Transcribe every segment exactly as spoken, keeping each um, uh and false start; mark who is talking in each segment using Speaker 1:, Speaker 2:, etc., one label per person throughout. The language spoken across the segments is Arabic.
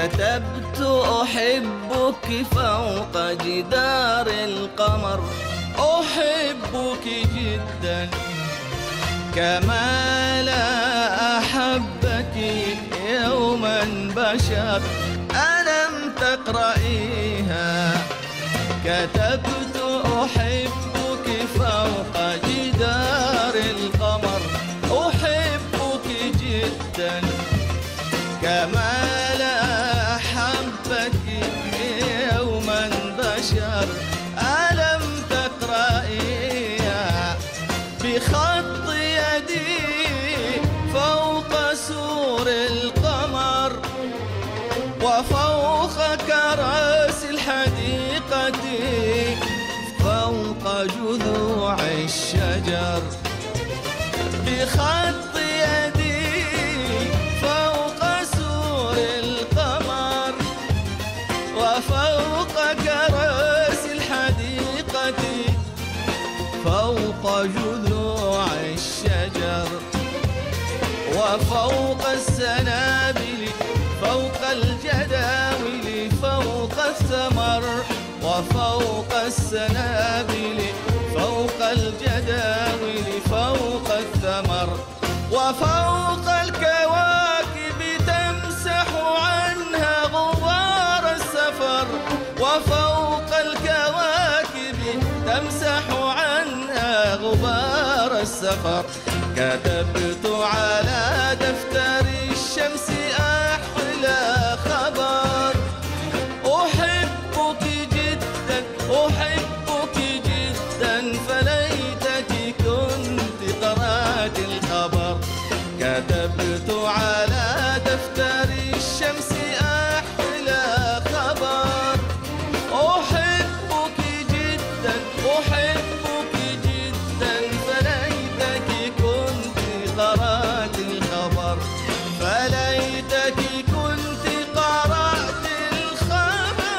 Speaker 1: كتبت أحبك فوق جدار القمر، أحبك جدا كما لا أحبك يوما بشر. ألم تقرأيها؟ كتبت أحبك فوق جدار القمر، أحبك جدا كما لا أحبك يوما بشر. ألم تقرأيها؟ بخط يدي فوق سور القمر، وفوق كراسي الحديقة، فوق جذوع الشجر. بخط يدي فوق سور القمر، وفوق كراسي الحديقة، فوق جذوع الشجر. وفوق السنابل، فوق الجداول، فوق الثمر. وفوق السنابل، فوق الجداول، فوق الثمر. وفوق الكواكب تمسح عنها غبار السفر، وفوق الكواكب تمسح عنها غبار السفر. كتبت على دفتر الشمس أحلى خبر، أحبك جدا أحبك جدا، فليتك كنت قرأت الخبر. كتبت على دفتر الشمس أحلى خبر، أحبك جدا أحبك جدا، فليتك كنت قرأت الخبر. فليتك كنت قرأت الخبر.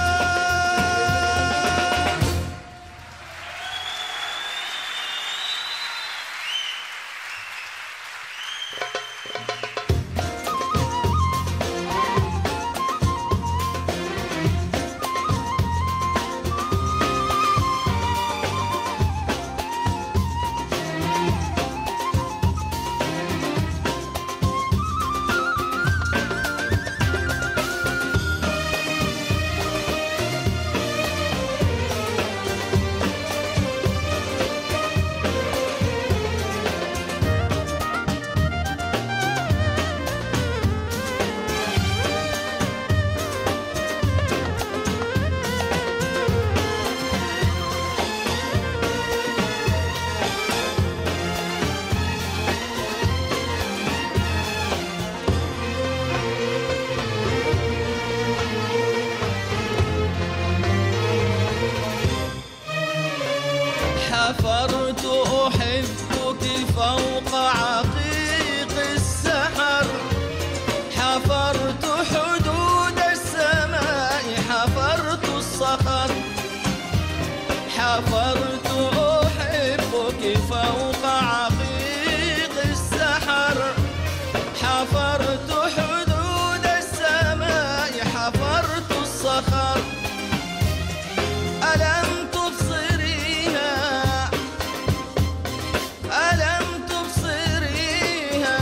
Speaker 1: حفرت أحبك فوق عقيق السحر، حفرت حدود السماء، حفرت الصخر. حفرت أحبك فوق عقيق السحر، حفرت حدود السماء، حفرت الصخر. ألم تبصريها؟ ألم تبصريها؟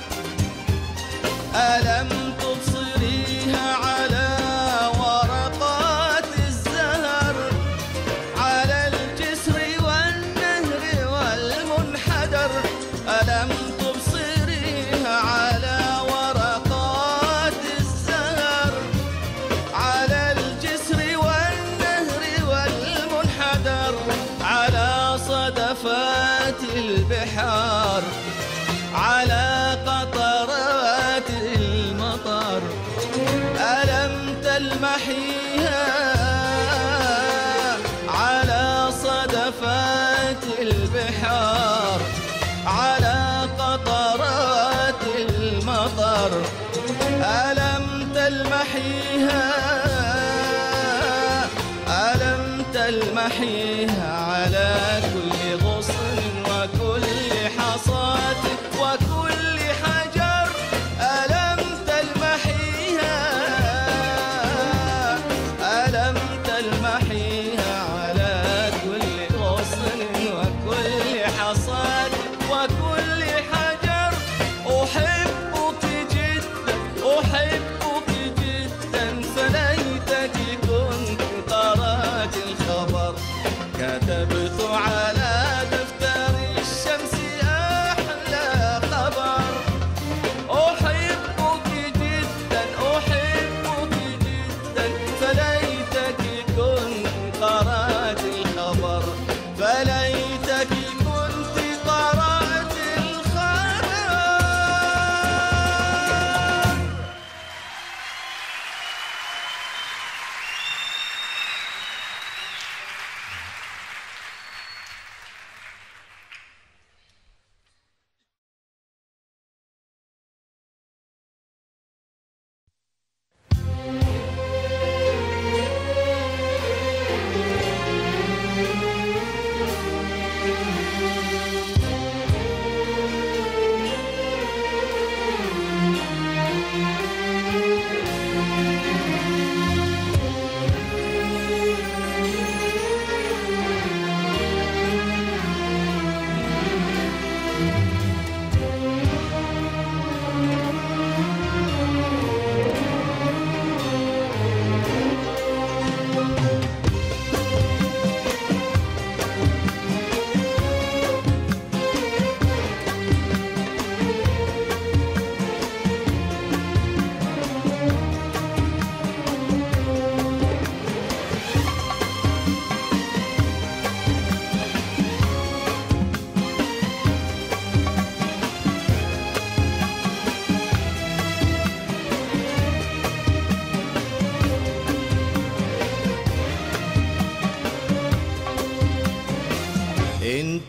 Speaker 1: ألم تبصريها على ورقات الزهر، على الجسر والنهر والمنحدر. ألم تبصريها على ورقات الزهر، على الجسر والنهر والمنحدر، على صدفات البحار، على قطرات المطر. ألم تلمحيها؟ على صدفات البحار، على قطرات المطر. ألم تلمحيها؟ ألم تلمحيها على كل غصن وكل حصاد وكل حجر؟ ألم تلمحيها؟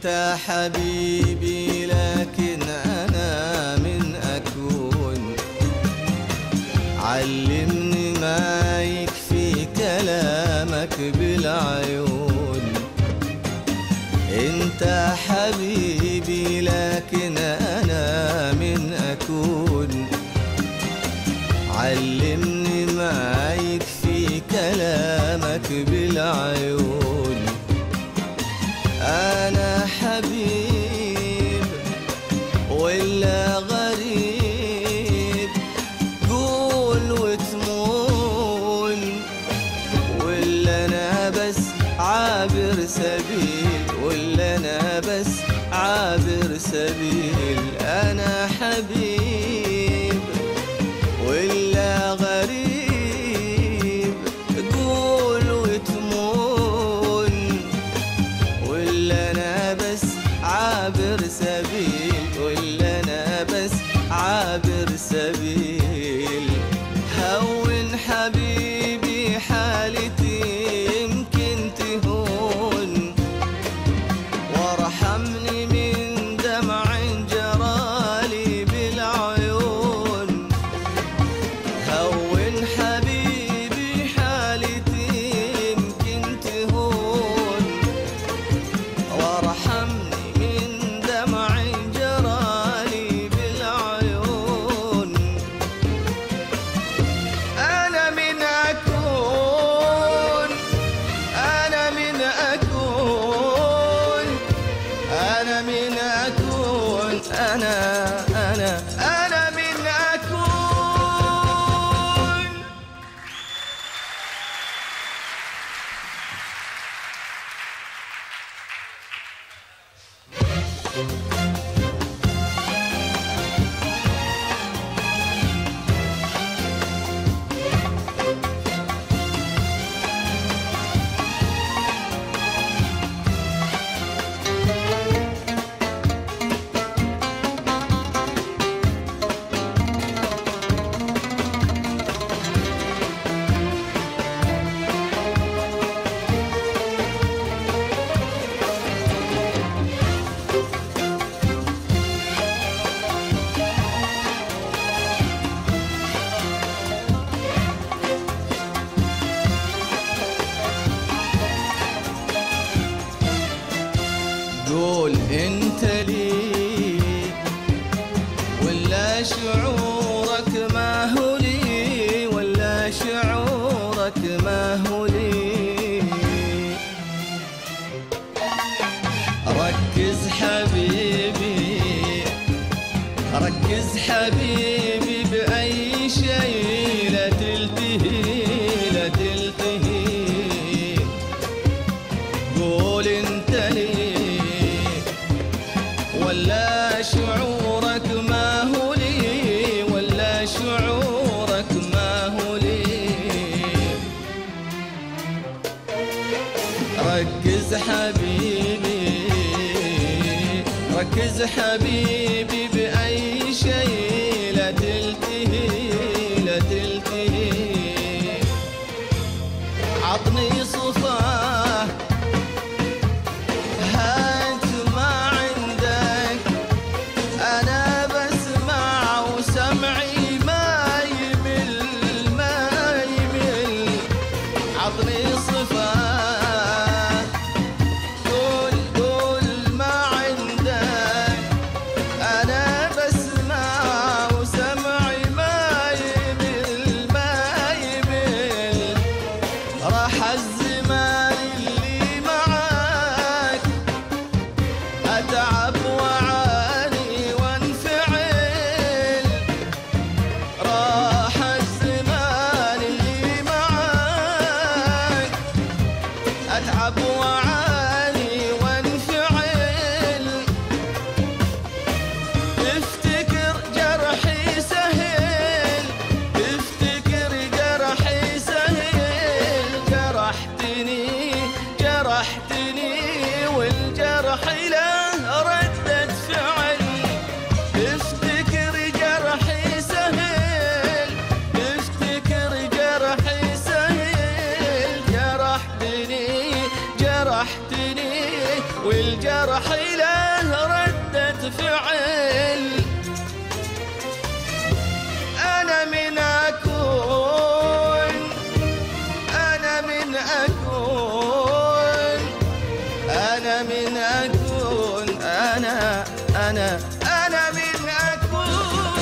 Speaker 1: انت حبيبي لكن انا من اكون، علمني ما يكفي كلامك بالعيون. انت حبيبي لكن انا من اكون، علمني ما يكفي كلامك بالعيون. انا حبيب ولا غريب، قول وتمون، ولا انا بس عابر سبيل، ولا انا بس عابر سبيل. انا حبيب ولا غريب، قول وتمون، ولا انا بس عابر سبيل، ولا انا بس عابر سبيل. هون حبيبي حالتي يمكن تهون، وارحمني من دمع جرالي بالعيون. هون حبيبي حالتي يمكن تهون، وارحمني من دمع جرالي بالعيون. أنا من أكون، أنا من أكون، أنا من أكون، أنا أنا أنا من أكون. قول انت لي، ولا شعورك ما هو لي، ولا شعورك ما هو لي. ركز حبيبي، ركز حبيبي بأي شيء لا تلتهي، لا تلتهي. قول انت لي، ولا شعورك ما هو لي، ولا شعورك ما هو لي. ركز حبيبي، ركز حبيبي بأي شيء لا تلتهي، لا تلتهي. عطني صفاه هات ما عندك، أنا بسمع وسمعي ما يمل، ما يمل. عطني صفات، قول قول ما عندك، جرحي له ردة فعل. أنا من أكون أنا من أكون أنا من أكون أنا أنا أنا من أكون.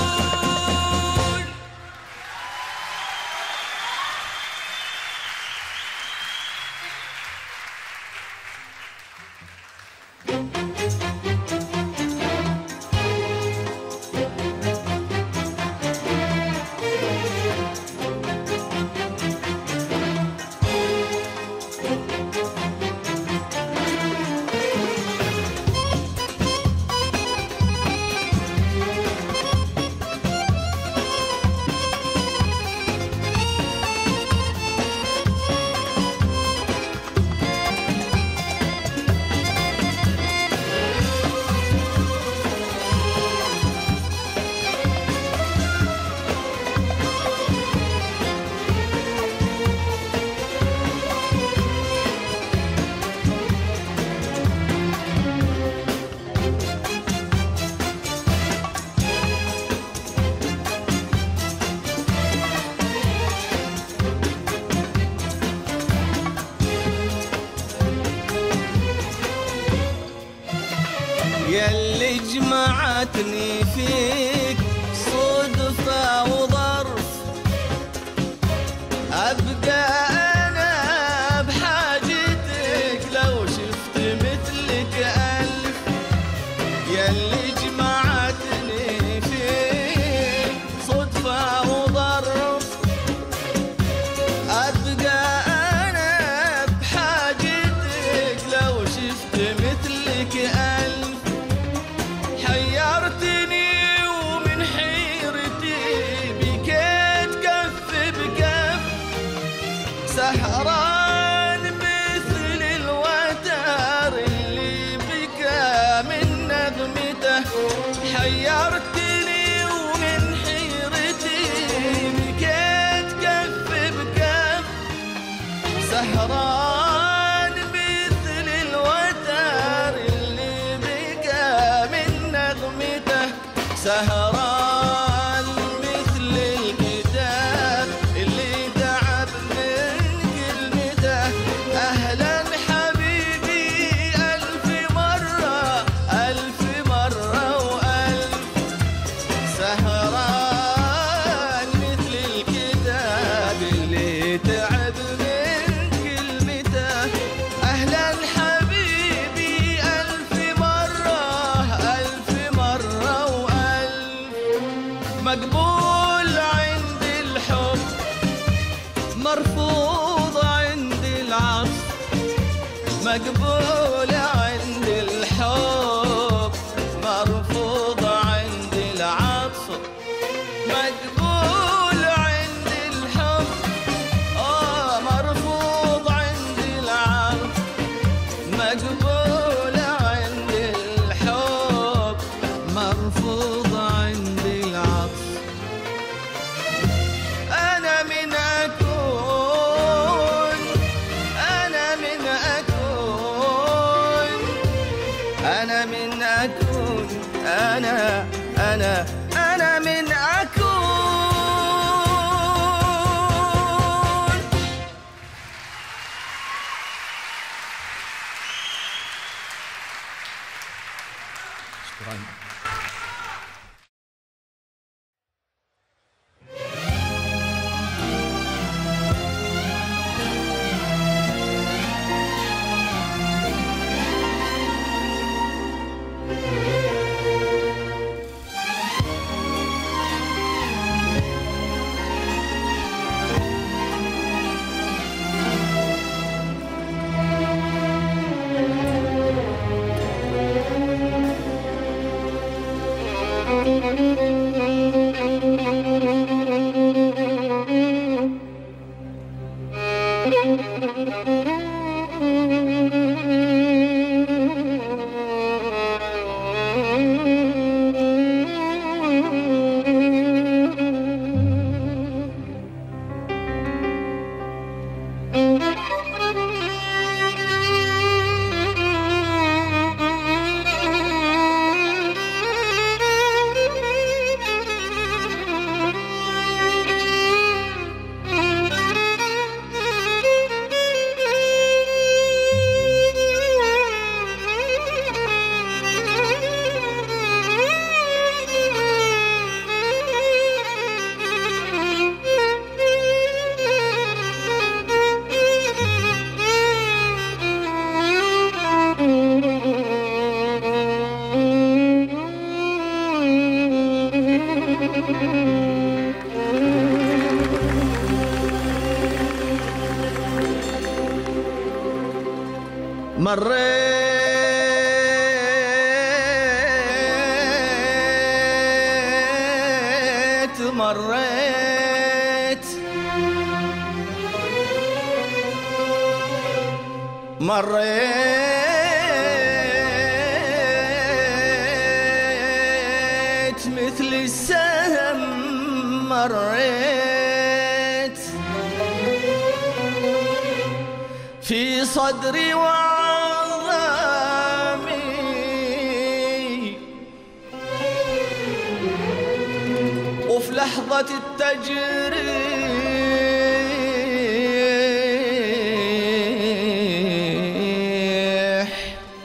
Speaker 1: ياللي جمعتني فيك صدفة وظرف، أبقى أنا بحاجتك لو شفت مثلك ألف. ياللي جمعتني فيك صدفة وظرف، أبقى أنا بحاجتك لو شفت مثلك ألف. حيرتني ومن حيرتي بكيت كف بكف، سهران مثل الوتر اللي بكى من نغمته. حيرتني ومن حيرتي بكيت كف بكف، سهران مثل الوتر اللي بكى من نغمته. سهران مثل الكتاب اللي تعب من كلمته. أهلا حبيبي ألف مرة ألف مرة وألف. سهران مثل الكتاب اللي تعب من كلمته. أهلا حبيبي ألف مرة ألف مرة وألف. مقبول عند الحب، مرفوض عند العطف. مقبول عند الحب، مرفوض عند العطف. مقبول عند الحب، آه مرفوض عند العطف. مقبول عند الحب، مرفوض عند العطف. أنا من أكون أنا من أكون أنا من أكون أنا أنا أنا من أكون. شكرا. مريت مريت مريت مثل السهم مريت في صدري وعظامي وفي لحظة التجريح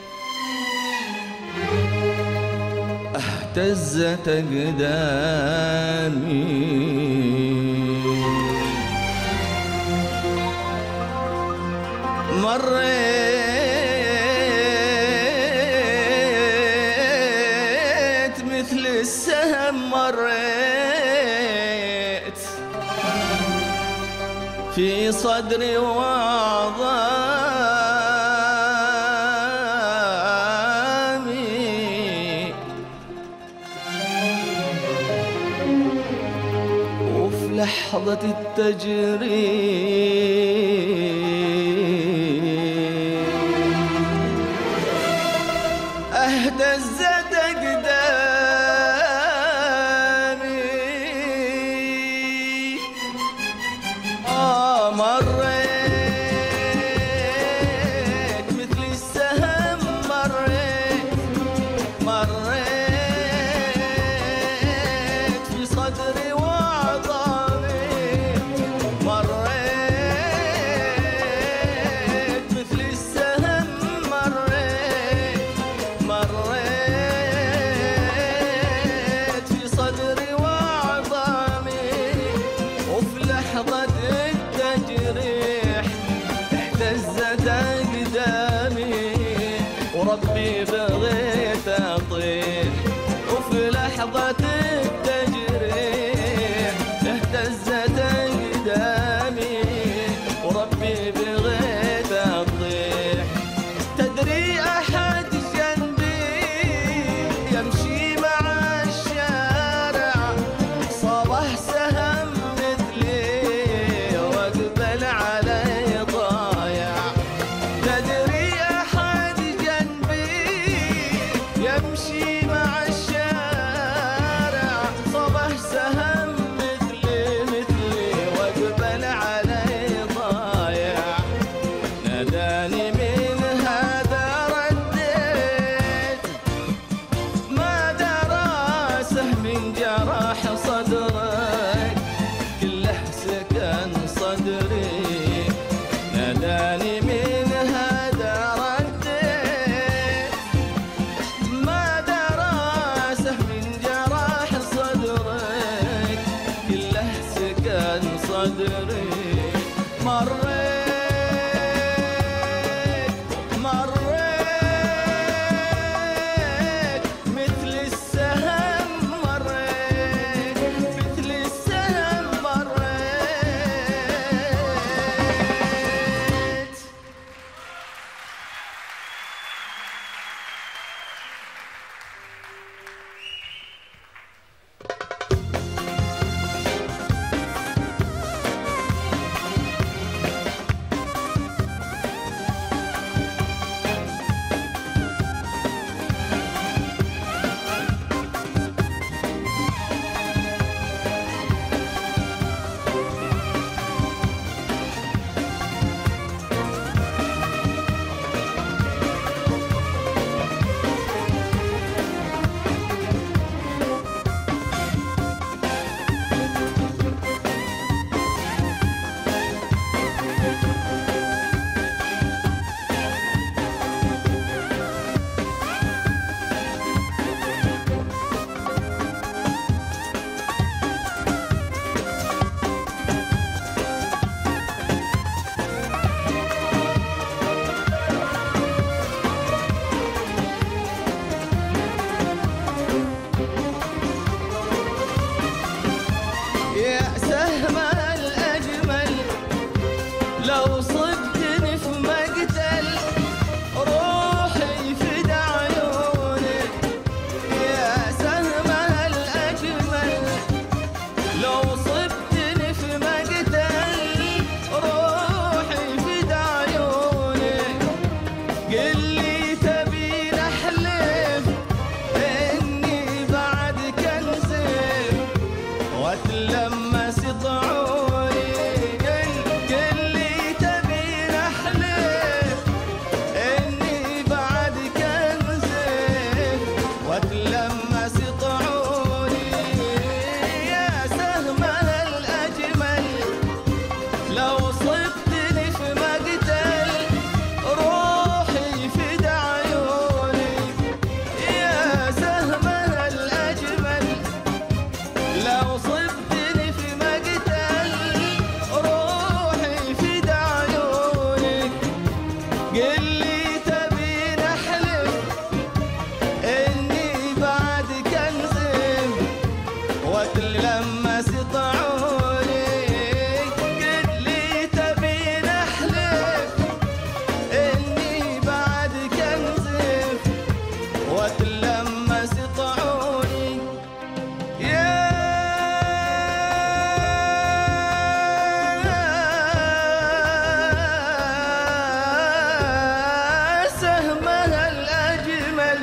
Speaker 1: اهتزت أقدامي مريت مثل السهم مريت في صدري وعظامي وفي لحظة التجريح اهتزت أقدامي. آه مريت مثل السهم مريت مريت في صدري وعظامي مريت مثل السهم مريت مريت في صدري وعظامي وفي لحظة التجريح اهتزت أقدامي وربي بغيت أطيح وفي لحظة التجريح اهتزت أقدامي وربي بغيت أطيح. تدري أحد جنبي يمشي مع الشارع صابه سهم مثلي واقبل علي ضايع. تدري أحد جنبي يمشي مع الشارع صابه سهم مثلي مثلي واقبل علي ضايع. ناداني من هذا رديت ما درى سهم جرح صدرك كله سكن صدري. ناداني من هذا رديت ما درى سهم جرح صدرك كله سكن صدري. مريت مريت مثل السهم مريت مثل السهم مريت. وتلمس طعوني قلت لي تبي نحلف إني بعدك أنزف وتلمس طعوني يا سهمها الأجمل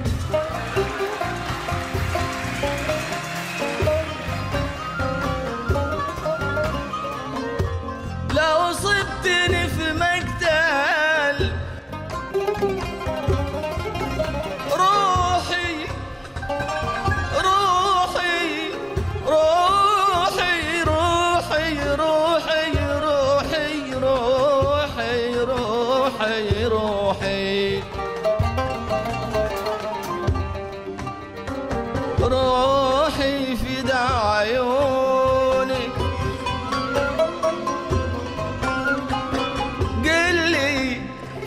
Speaker 1: لو صبتني في مقتل روحي روحي روحي روحي روحي روحي روحي روحي روحي روحي فدا عيونك قلي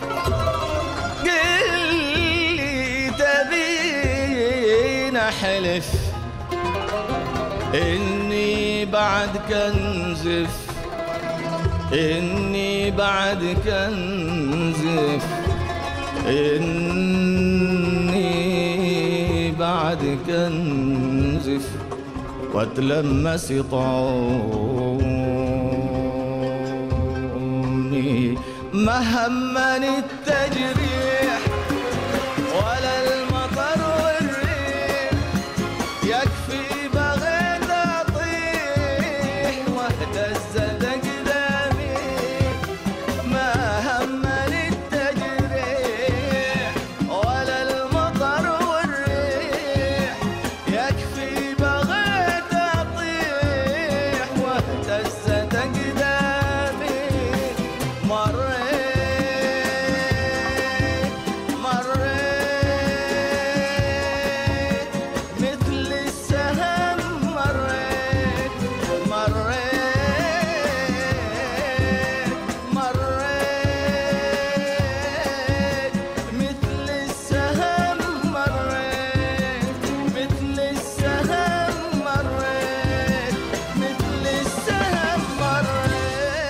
Speaker 1: قلي تبين أحلف إني بعدك أنزف إني بعدك أنزف إني بعدك أنزف وتلمس طعوني ما همني التجريح ولا المطر والريح يكفي بغيت أطيح واهتزت أقدامي ما همني التجريح ولا المطر والريح يكفي بغيت أطيح واهتزت أقدامي مريت مريت مثل السهم مريت مريت مريت مثل السهم مريت مثل السهم مريت مثل السهم مريت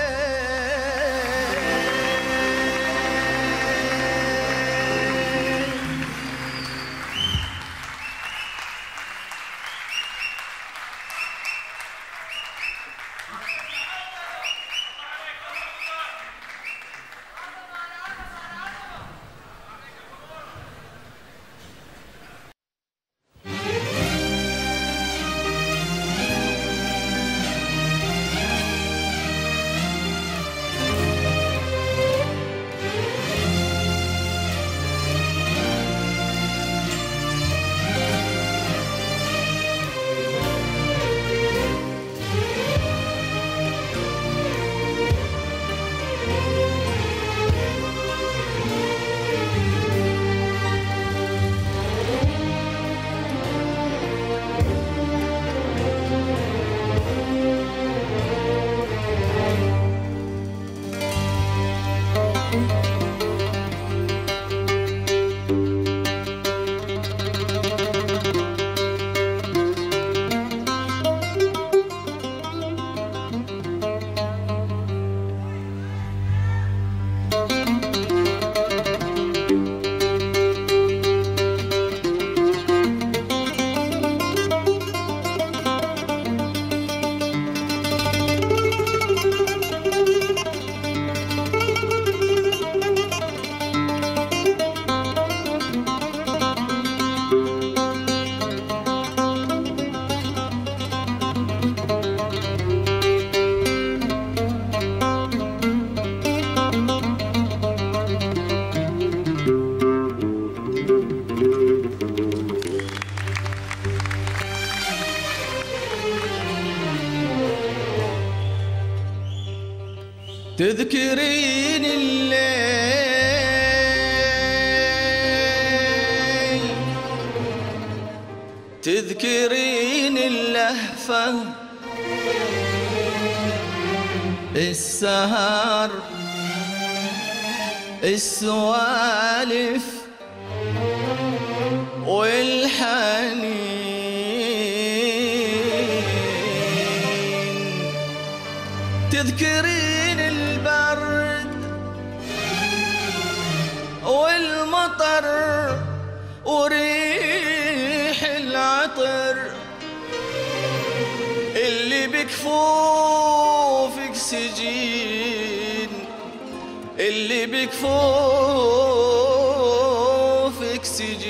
Speaker 1: تذكرين الليل تذكرين اللهفة السهر السوالف والحنين تذكرين البرد والمطر وريح العطر اللي بكفوفك سجين، اللي بكفوفك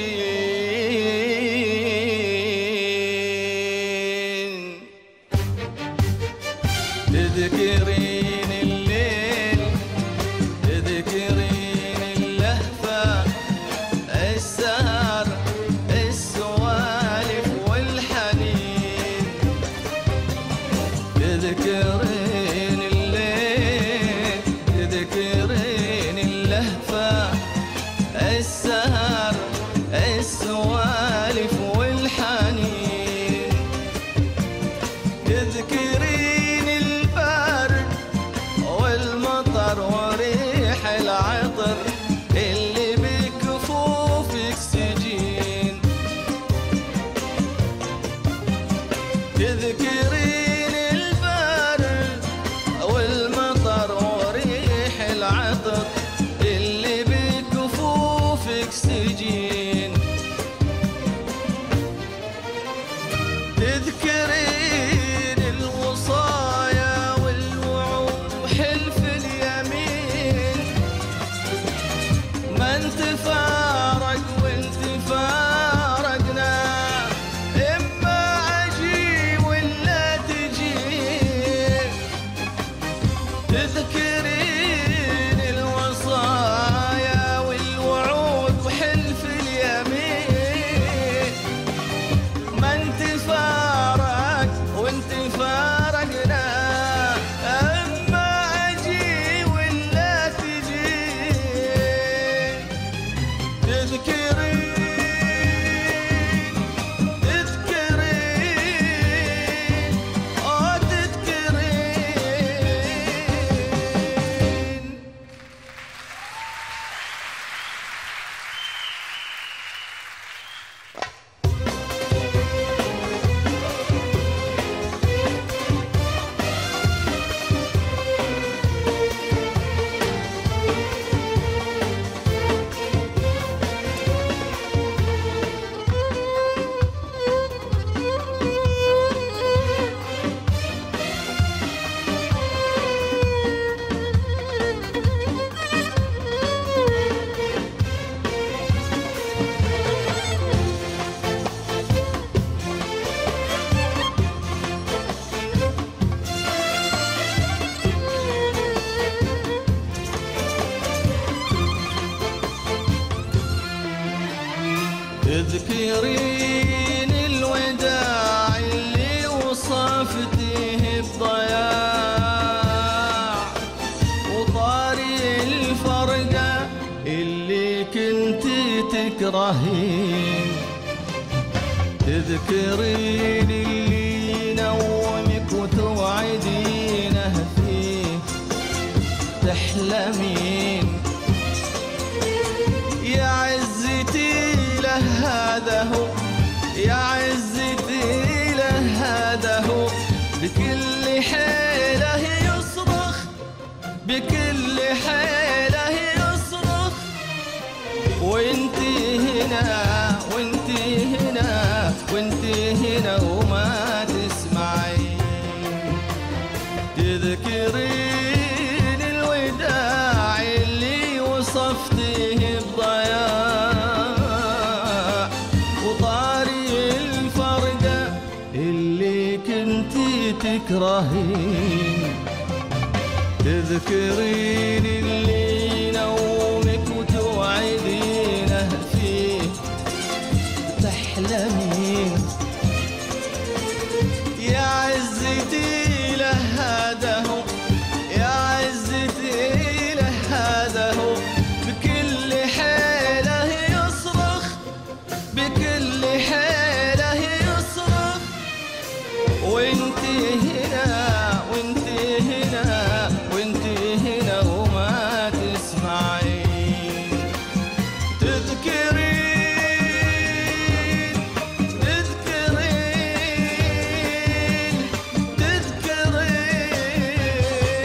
Speaker 1: سجين. تذكرين الليل، تذكرين اللهفة، السهر، السوالف والحنين. تذكرين الليل، تذكرين اللهفة، السهر، السوالف والحنين. تذكرين البرد والمطر وريح العطر اللي بكفوفك سجين. تذكرين البرد والمطر وريح العطر اللي بكفوفك سجين. تذكرين الوصايا والوعود وحلف اليمين، ما نتفارق وانت فارقنا، اما اجي ولا تجي. تذكرين الوصايا والوعود وحلف اليمين، ما نتفارق وانت فارقنا، اما اجي ولا تجي. تذكرين، تذكرين، اه تذكرين. تذكرين الوداع اللي وصفتيه بضياع، وطاري الفرقة اللي كنتي تكرهين. تذكرين اللي ينومك وتوعدينه فيه تحلمين. يا عزتي له هذا هو، يا عزتي له هذا هو، بكل حيلة يصرخ، بكل حيلة يصرخ. وانتي هنا، وانتي هنا، وانتي هنا وما تسمعين. تذكرين الوداع اللي وصفتيه بضياع، وطاري الفرقة اللي كنتي تكرهين. تذكرين اللي ينومك وتوعدينه فيه تحلمين. يا عزتي له هذا هو، يا عزتي له هذا هو، بكل حيلة يصرخ، بكل حيلة يصرخ. وانتي هنا، وانتي هنا، وانتي هنا وما تسمعين. تذكرين، تذكرين، تذكرين.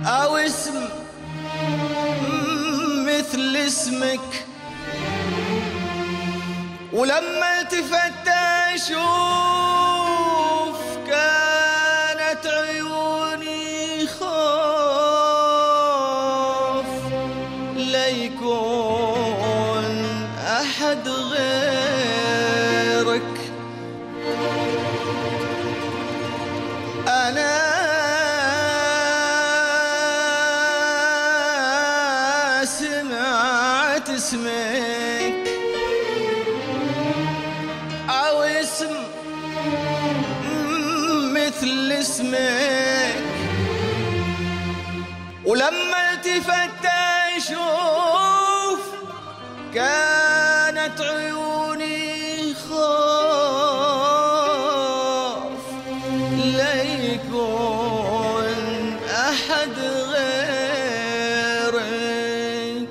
Speaker 1: أو اسم مثل اسمك، ولما التفت أشوف كانت عيوني خوف ليكون أحد غيرك. أنا سمعت اسمك أو اسم مثل اسمك، ولما التفت أشوف كانت عيوني خوف ليكون أحد غيرك.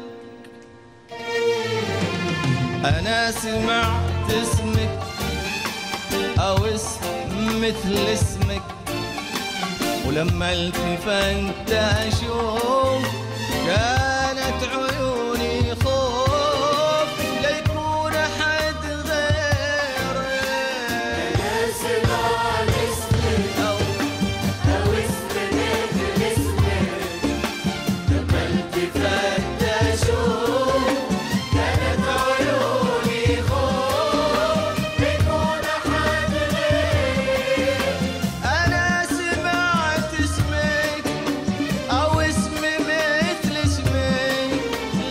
Speaker 1: أنا سمعت اسمك أو اسم مثل اسمك، ولما التفت أشوف كانت عيوني خوف ليكون أحد غيرك.
Speaker 2: أنا سمعت اسمك
Speaker 1: أو
Speaker 2: أو اسم مثل اسمك، لما التفت أشوف كانت عيوني خوف ليكون أحد غيرك.
Speaker 1: أنا سمعت اسمك أو اسم مثل اسمك،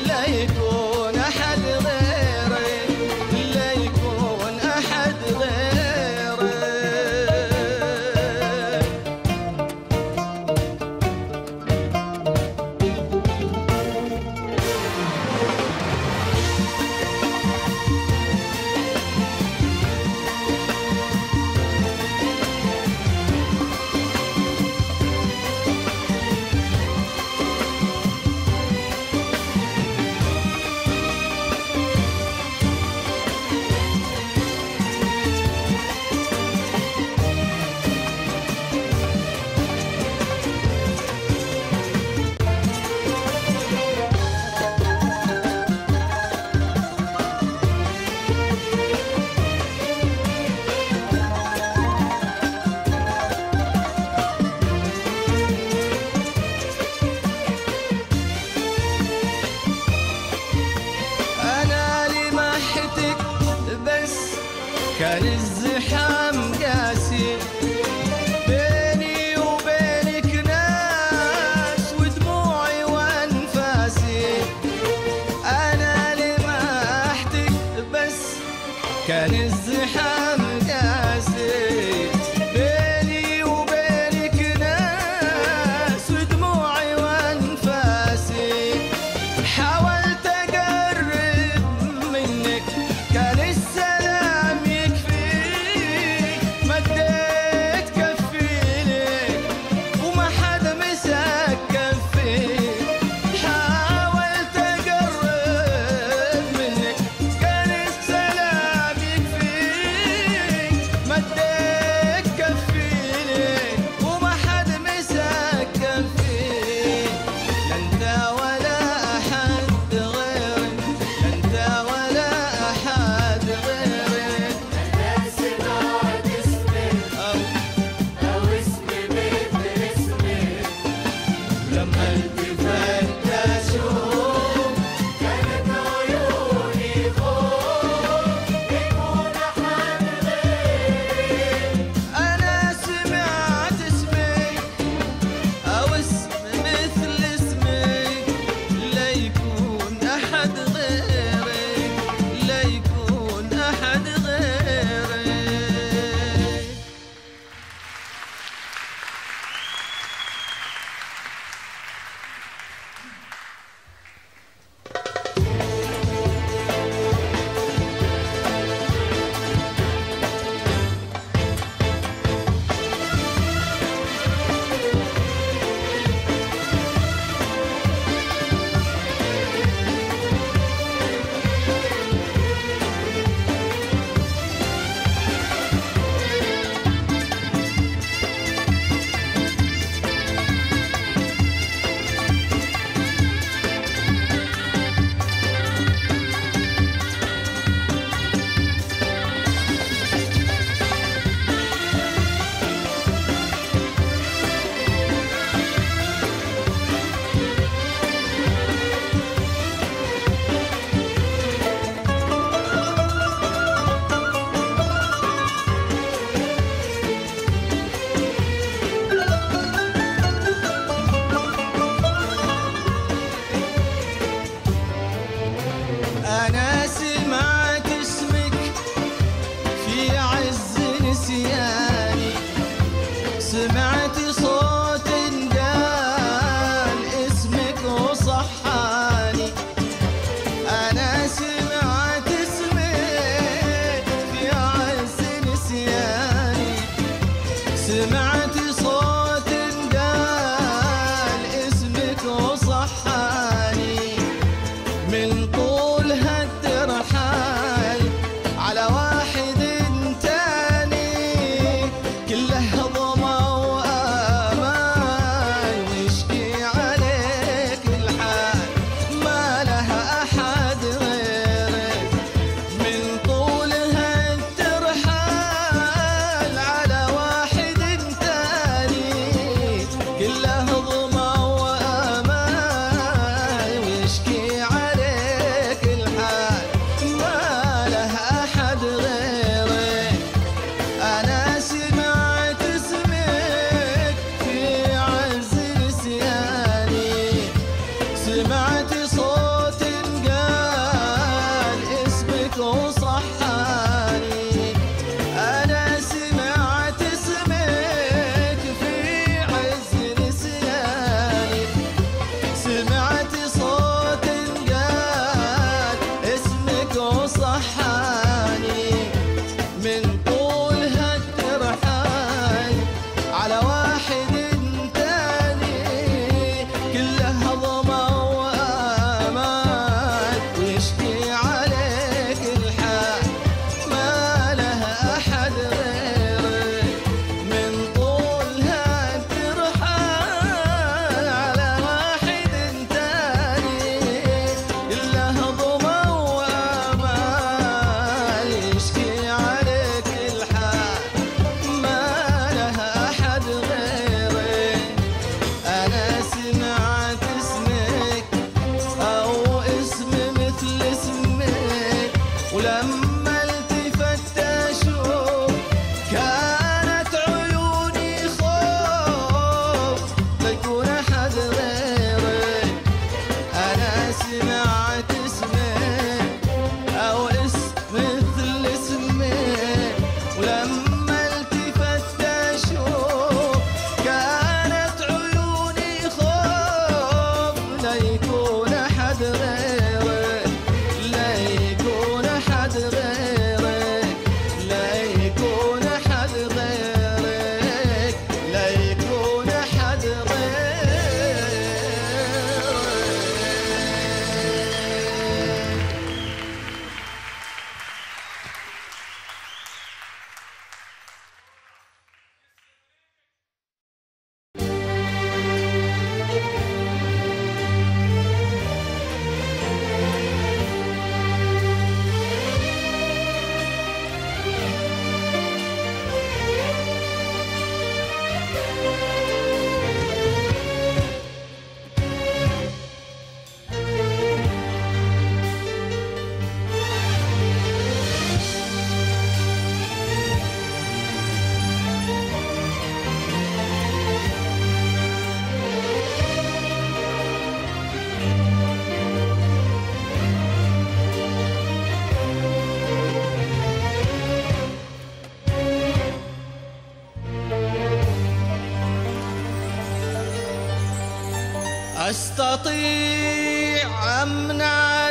Speaker 1: أستطيع أمنع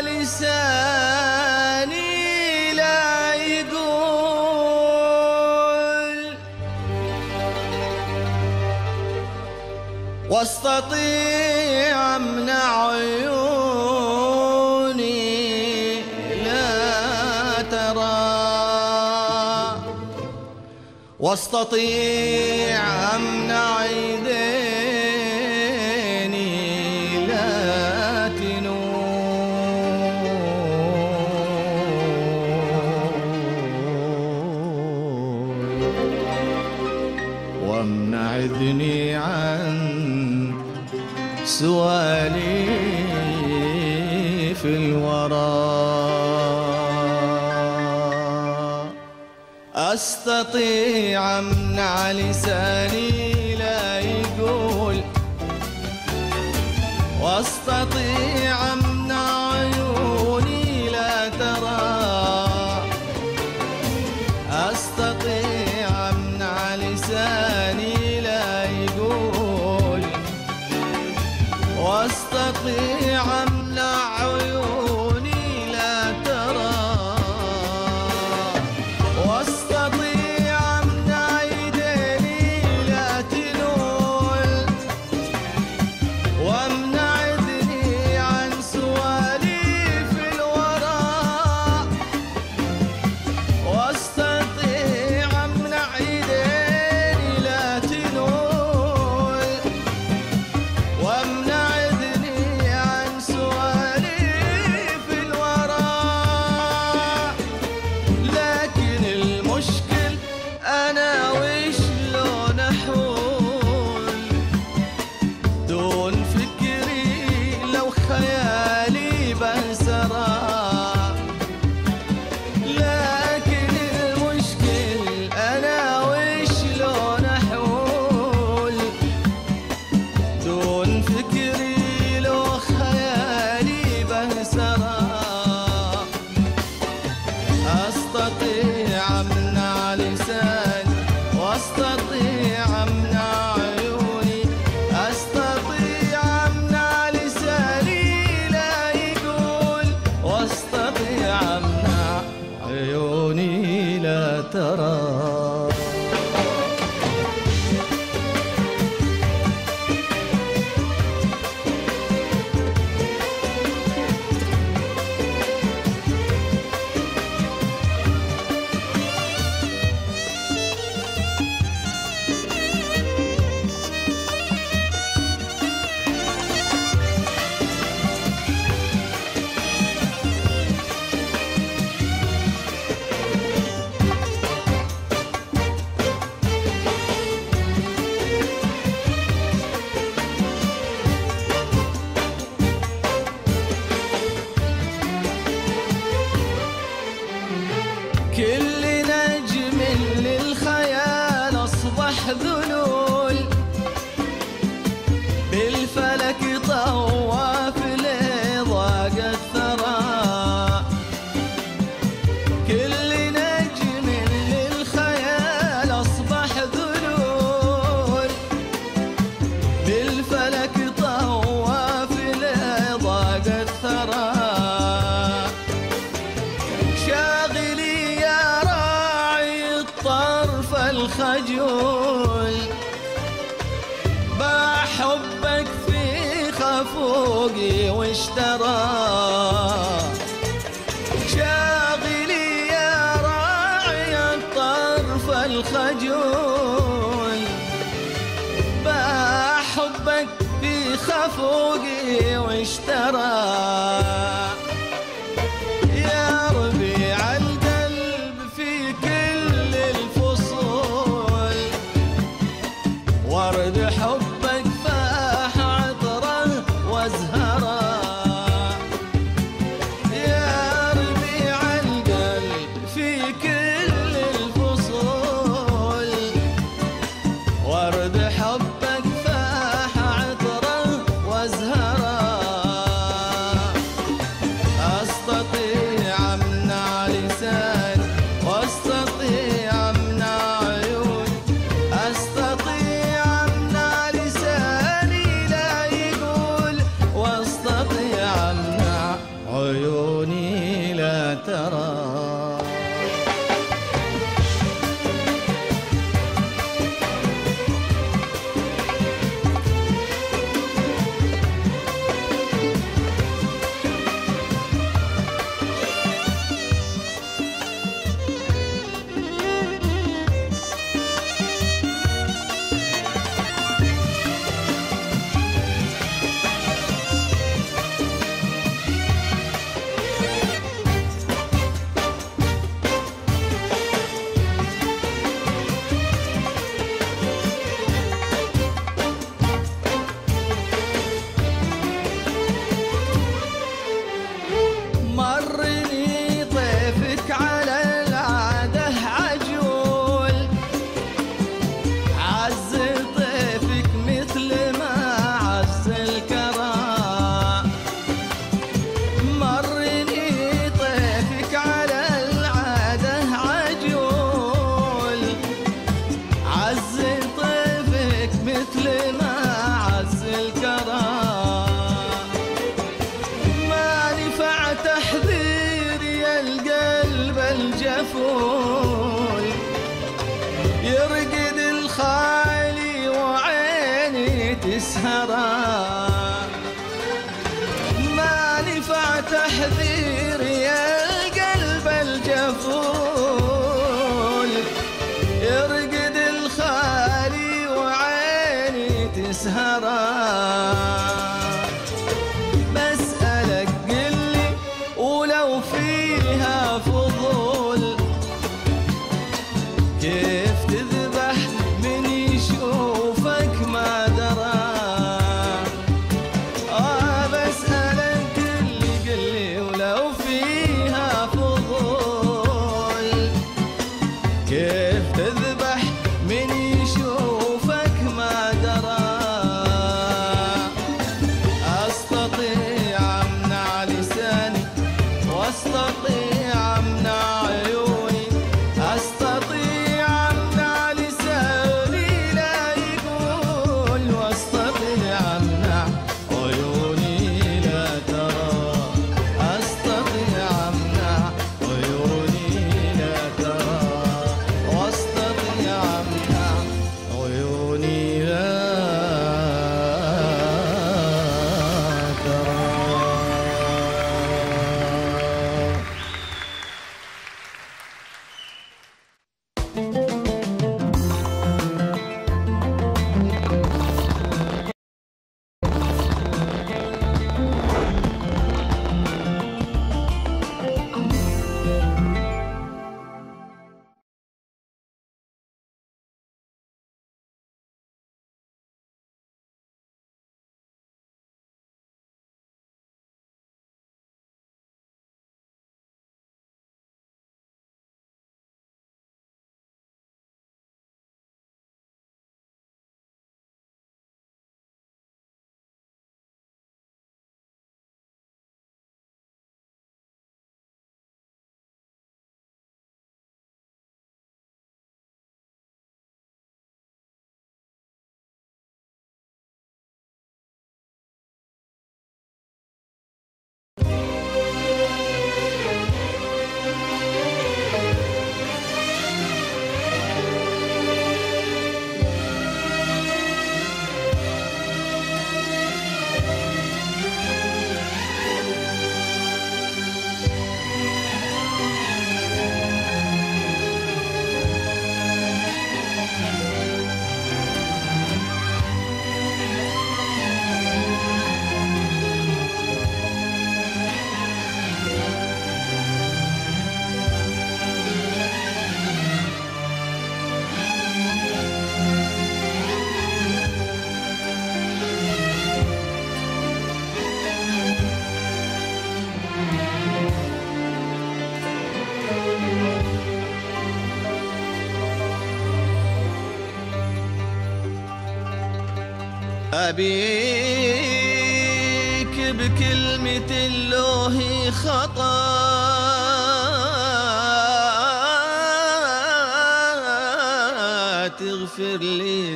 Speaker 1: لساني لا يقول، واستطيع أمنع عيوني لا ترى، واستطيع أمنع يديني لا تنول، وامنع إذني عن سؤالي في الوراء. أستطيع أمنع لساني لا يقول، واستطيع أمنع عيوني لا ترى، أستطيع أمنع لساني لا يقول، واستطيع أمنع عيوني لا ترى، واستطيع أمنع يديني لا تنول، وامنع إذني عن سؤالي في الوراء، واستطيع أمنع يديني لا تنول، وامنع إذني عن سؤالي في الوراء. لكن المشكل أنا وشلون أحول دون فكري لو خيالي بنسرى. لكن المشكل أنا وشلون أحول دون فكري لو خيالي بنسرى. أستطيع أمنع لساني، واستطيع أمنع عيوني، أستطيع أمنع لساني لا يقول، واستطيع أمنع عيوني لا ترى. كل نجم للخيال أصبح ذلول، بالفلك طواف لي ضاق الثرى. كل نجم للخيال أصبح ذلول، بالفلك طواف لي ضاق الثرى. شاغلي يا راعي الطرف الخجول، باع حبك في خفوقي واشترى. شاغلي يا راعي الطرف الخجول، باع حبك في خفوقي واشترى. يا ربيع القلب في كل الفصول، ورد حبك فاح عطره وازهره. يا ربيع القلب في كل الفصول، ورد حبك فاح عطره وازهره. تسهرا. ما نفع تحذير يا قلب الجفول، يرقد الخالي وعيني تسهرا. بسألك قلي ولو فيها فضول، كيف تذبح من يشوفك ما درى. آه بسألك قلي قلي ولو فيها فضول، كيف تذبح من يشوفك ما درى. أستطيع أمنع لساني واستطيع أمنع عيوني، أستطيع أمنع لساني لا يقول، واستطيع أمنع عيوني لا ترى. أستطيع أمنع عيوني لا ترى، واستطيع أمنع عيوني لا ترى. أبيك بكلمة الله خطأ تغفر لي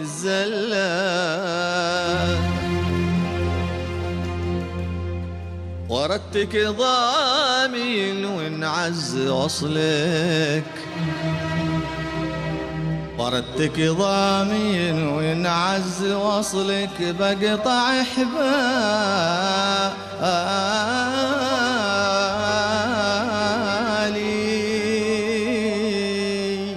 Speaker 1: الزلات، وردتك ضامن وانعز وصلك، وردتك ضامن وانعز وصلك بقطع حبالي.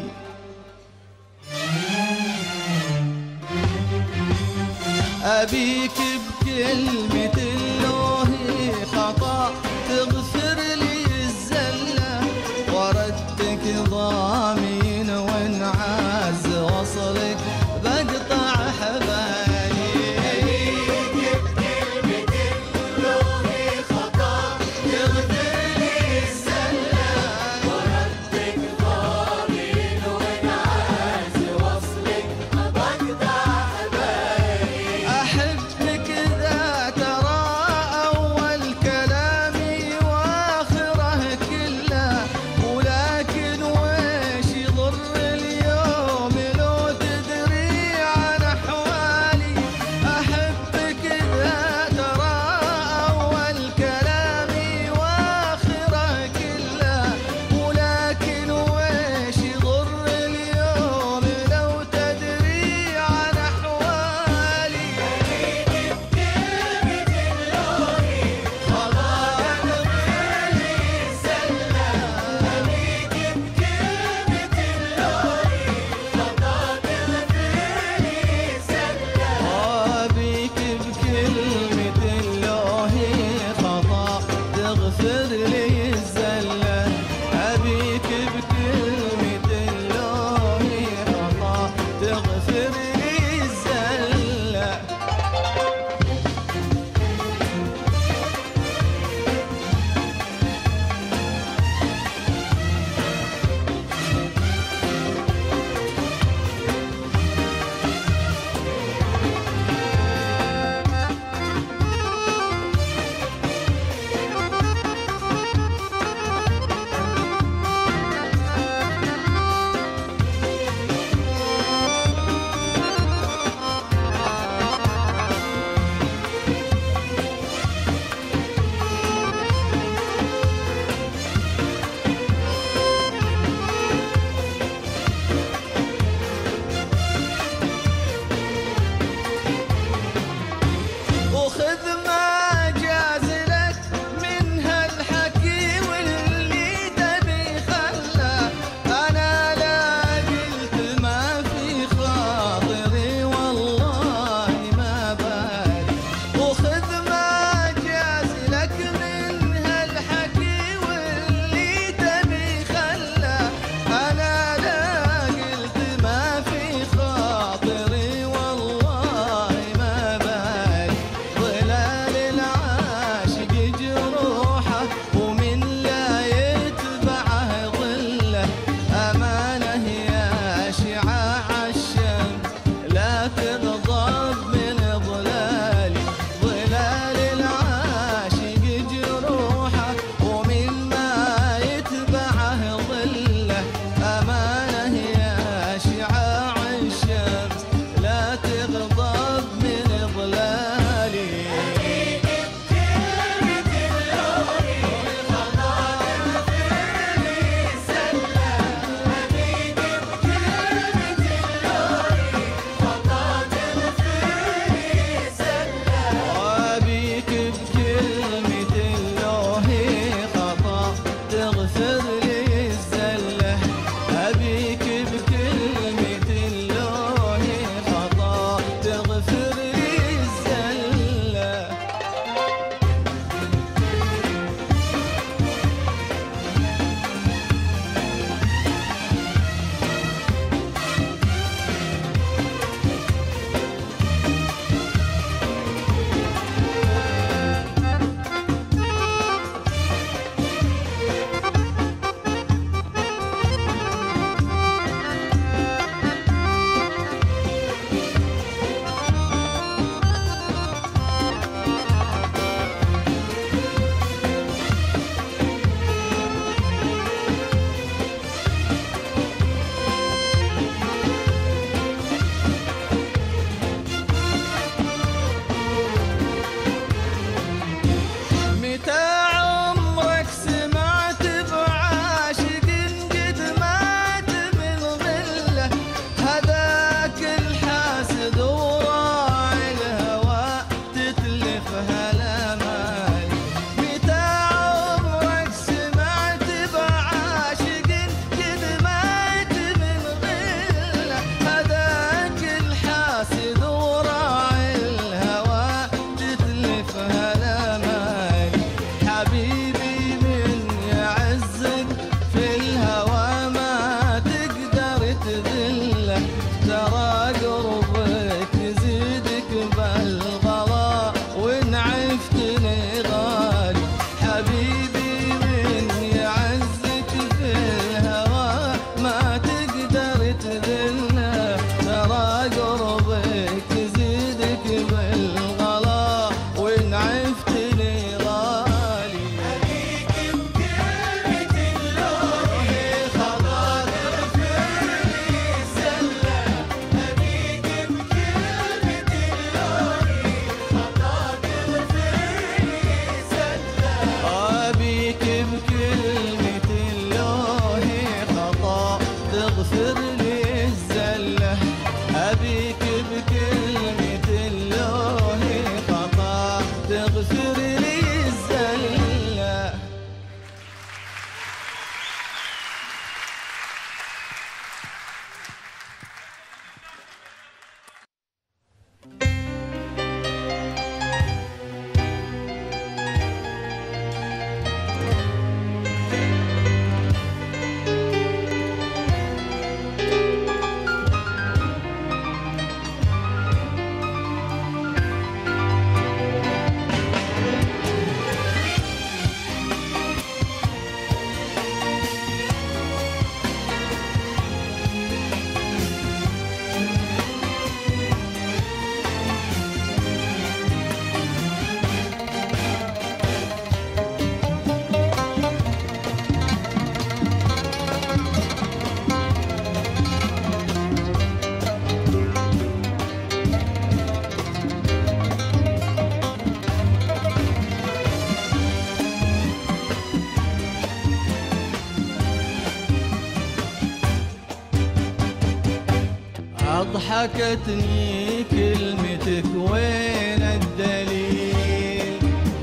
Speaker 1: أبيك بكلمة الله خطأ تغفر لي الزلة، وردتك ضامن وانعز وصلك بقطع حبالي. أبيك بكلمة الله خطأ تغفر لي الزلة، وردتك ضامن وانعز وصلك بقطع حبالي. أحبك إذا ترى أول كلامي أضحكتني كلمتك وين الدليل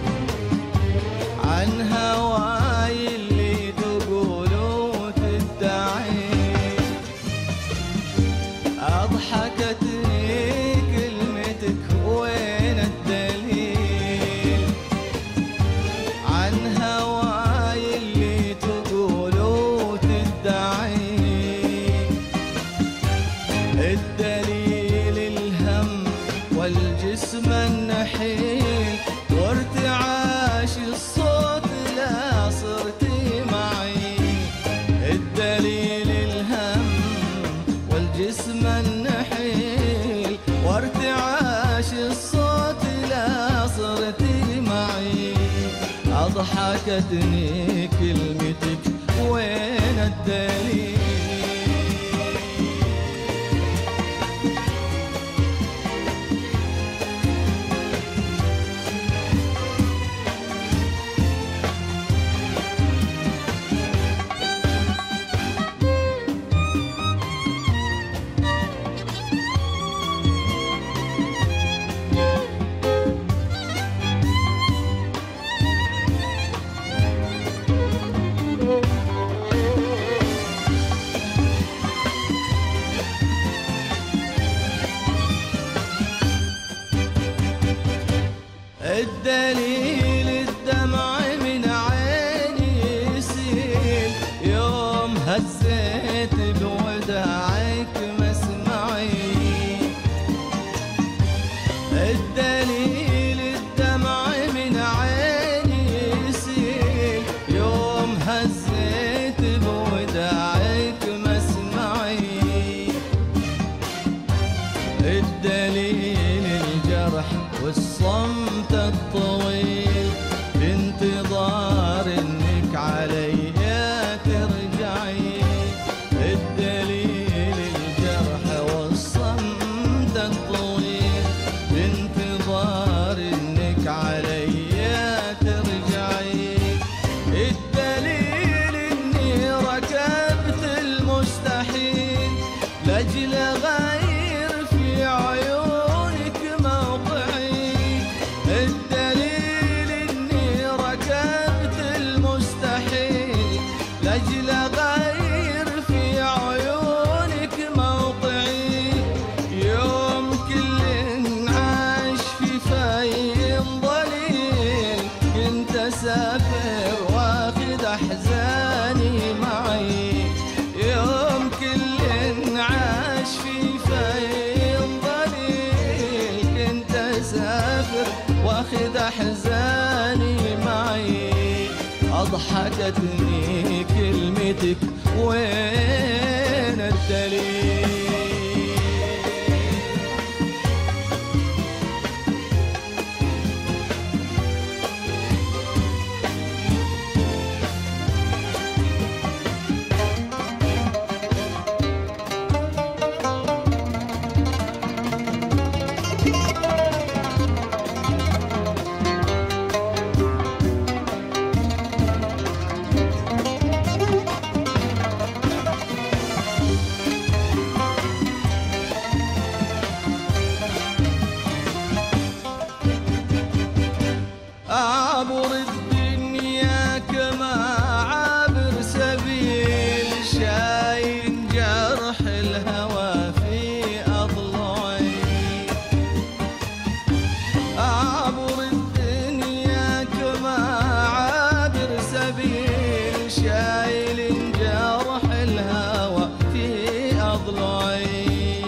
Speaker 1: عن هواي اللي تقول وتدعي. أضحكتني كلمتك وين الدليل عن هواي اللي تقول وتدعي. الدليل الهم والجسم النحيل وارتعاش الصوت لا صرتي معي. الدليل الهم والجسم النحيل وارتعاش الصوت لا صرتي معي. أضحكتني كلمتك وين الدليل. الدليل الدمع من عيني يسيل يوم هزيت بوداعك مسمعي. الدليل الدمع من عيني يسيل يوم هزيت بوداعك مسمعي. الدليل الجرح والصمت الطويل بانتظار انك عليا ترجعي. الدليل الجرح والصمت الطويل بانتظار انك عليا ترجعي. الدليل اني ركبت المستحيل لاجل غير في عيونك موقعي. الدليل اني ركبت المستحيل لاجل غير في عيونك موقعي. يوم كل عاش في فيم ضليل كنت اسافر واخذ احزاني معي. يوم كل عاش في فيم ضليل كنت اسافر واخذ احزاني معي. اضحكتني كلمتك وين الدليل. أعبر الدنيا كما عابر سبيل شايل جرح الهوى في أضلعي. أعبر الدنيا كما عابر سبيل شايل جرح الهوى في أضلعي.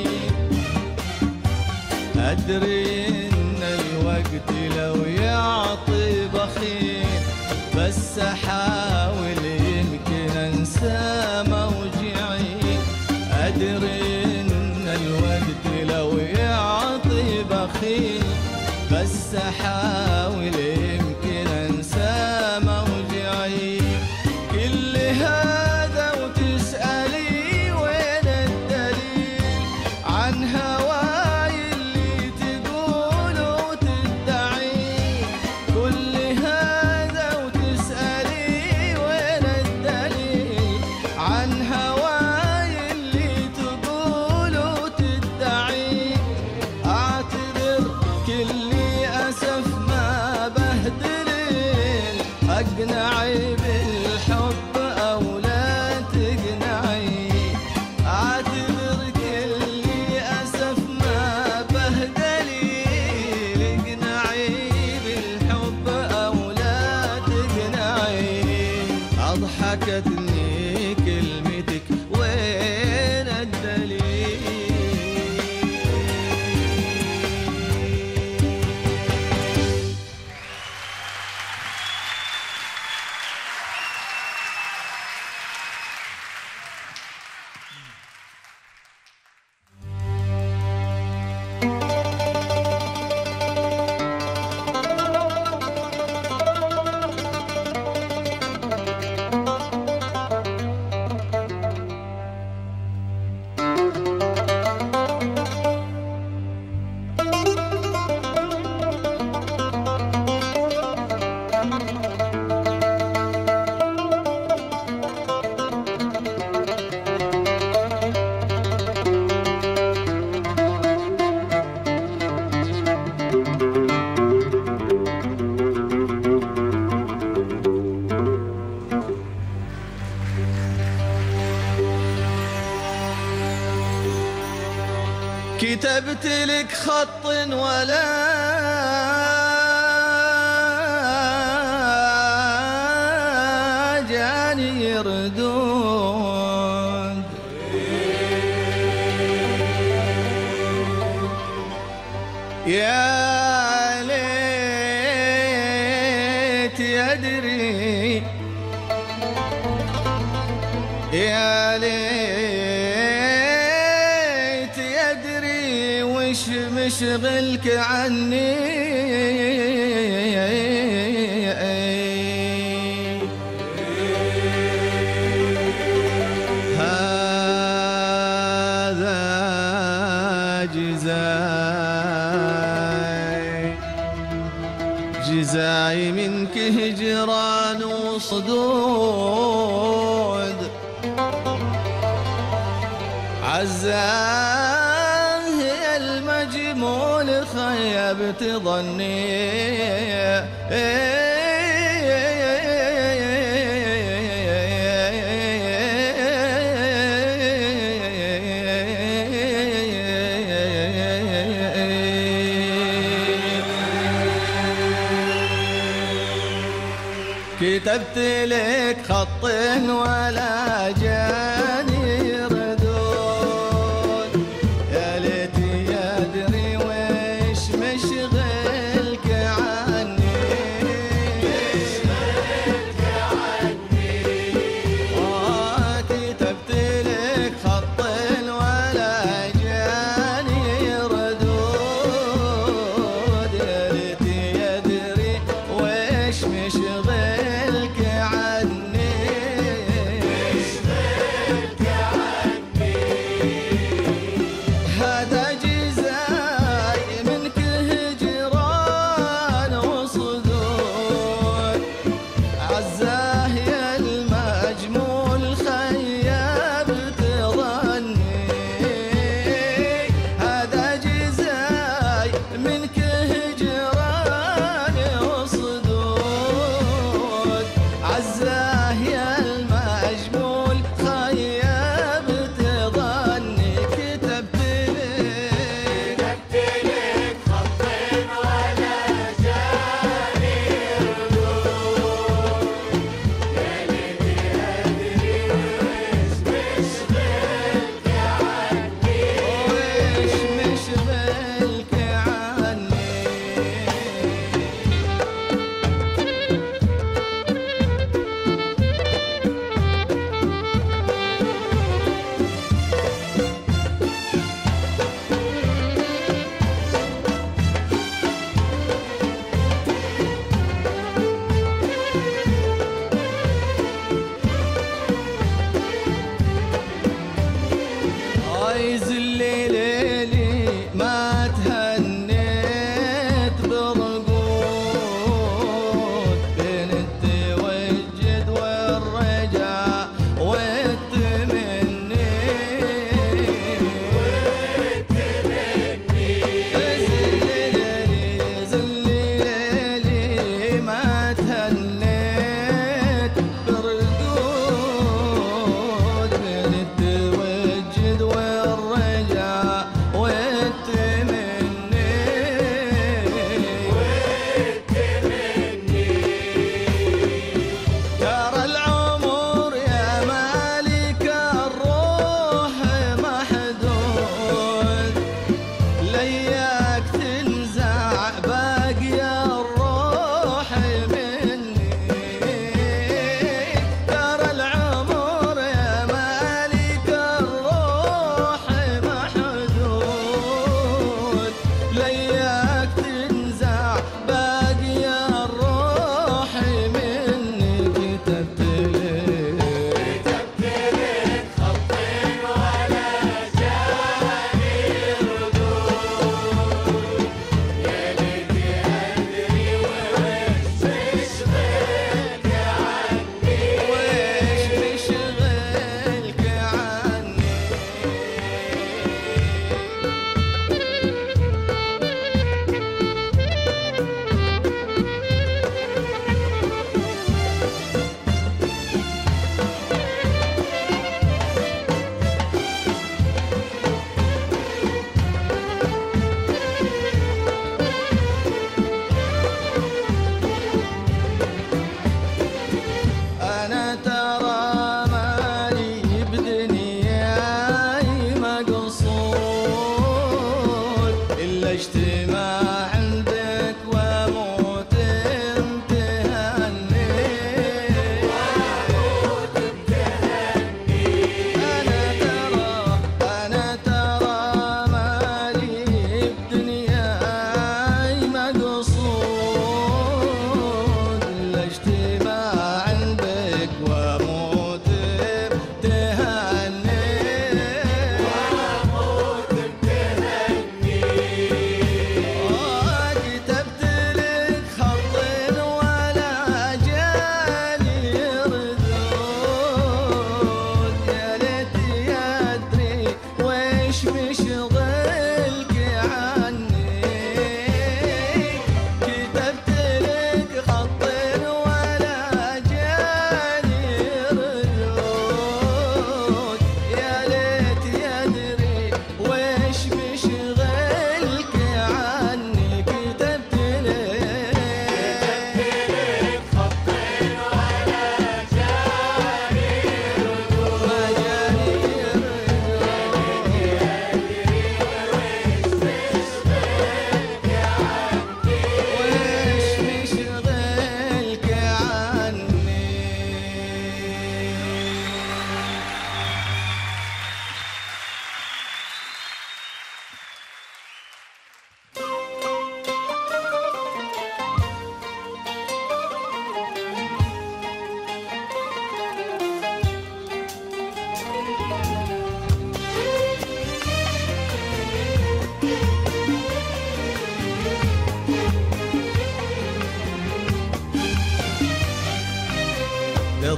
Speaker 1: أدري إن الوقت لو يعطي بخيل بس أحاول يمكن أنسى موجعي. أدري إن الوقت لو يعطي بخيل بس أحاول يمكن أنسى موجعي. كل هذا وتسألي وين الدليل عن هواي اللي تقول وتدعي. كل هذا وتسألي وين الدليل عن هواي اللي تقول وتدعي. للأسف ما بهدلين، أقنعي بالحب أو لا تقنعي، أعتذر كل أسف ما بهدلين، اقنعي بالحب أو لا تقنعي. أضحكتني كلمتك وين الدليل؟ كتبت لك خط ولا جاني ردود، يا ليت يدري، يا ليت يدري وش مشغلك عني. هذا جزاي، جزاي منك هجران وصدود، عزاه يا المجمول خيبت ظني. كتبت لك خط ولا جاني ردود، يا ليت يدري وش مشغلك عني، مشغلك عني. آه كتبت لك خط ولا جاني ردود، يا ليت يدري وش مشغلك عني.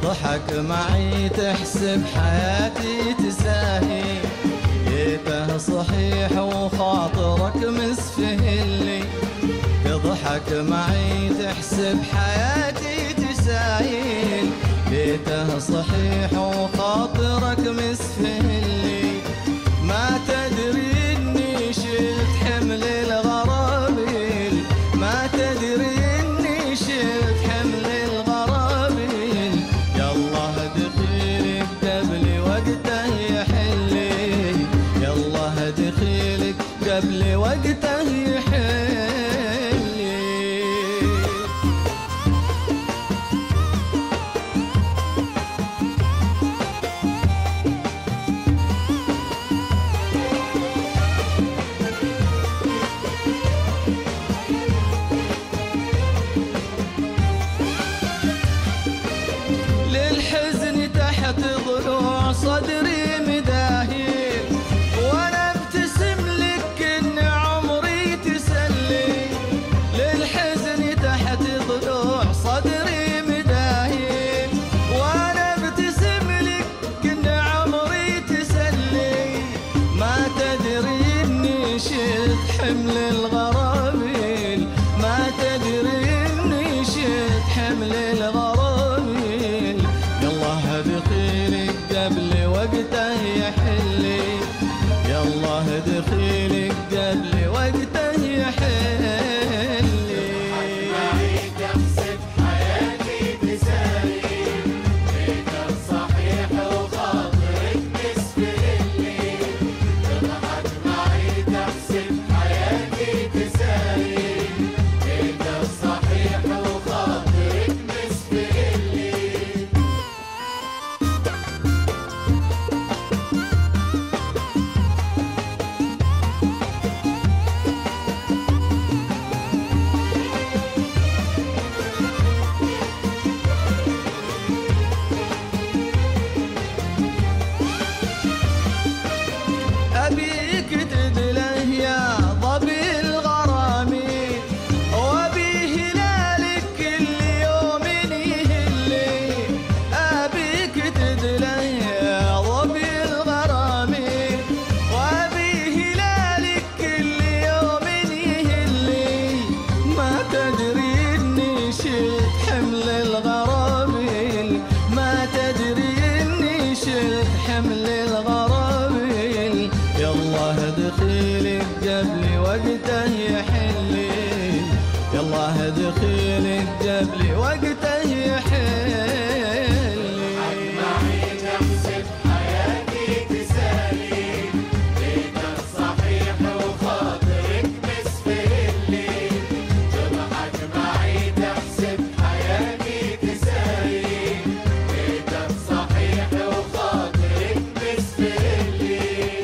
Speaker 1: تضحك معي تحسب حياتي تساهي، جيته صحيح وخاطرك مسفهلي. تضحك معي تحسب حياتي تساهل، جيته صحيح وخاطرك مسفهلي. ما تدري اني شلت حمل الغرابيل، ما تدري اني شلت حمل الغرابيل. يالله دخيلك قبل وقته يحلي، يالله دخيلك قبل وقته يحلي. للحزن تحت ضلوع صدري مداهيل، وانا ابتسم لك ان عمري تسلي. للحزن تحت ضلوع صدري مداهيل، وانا ابتسم لك ان عمري تسلي. ما تدري اني شلت حمل الغرابيل، ما تدري اني شلت حمل الغرابيل. يالله دخيلك قبل وقته يحلي، يالله دخيلك قبل وقته يحلي.
Speaker 2: معي تحسب حياتي تسالي، جيتك صحيح وخاطرك مسفهلي. تضحك معي تحسب حياتي تسالي، جيتك صحيح وخاطرك مسفهلي.
Speaker 1: أبيك تدله يا ظبي الغرامي، وأبي هلالك كل يوم يهلي. أبيك تدله يا ظبي الغرامي، وأبي هلالك كل يوم يهلي. ما تدري إني شلت حمل الغراميل، ما تدري إني شلت حمل الغراميل. يالله دخيلك قبل وقته يحلي، يالله دخيلك قبل وقته يحلي.
Speaker 2: معي تحسب حياتي تسالي، جيتك صحيح وخاطرك مسفهلي. تضحك معي تحسب حياتي تسالي، جيتك صحيح وخاطرك مسفهلي.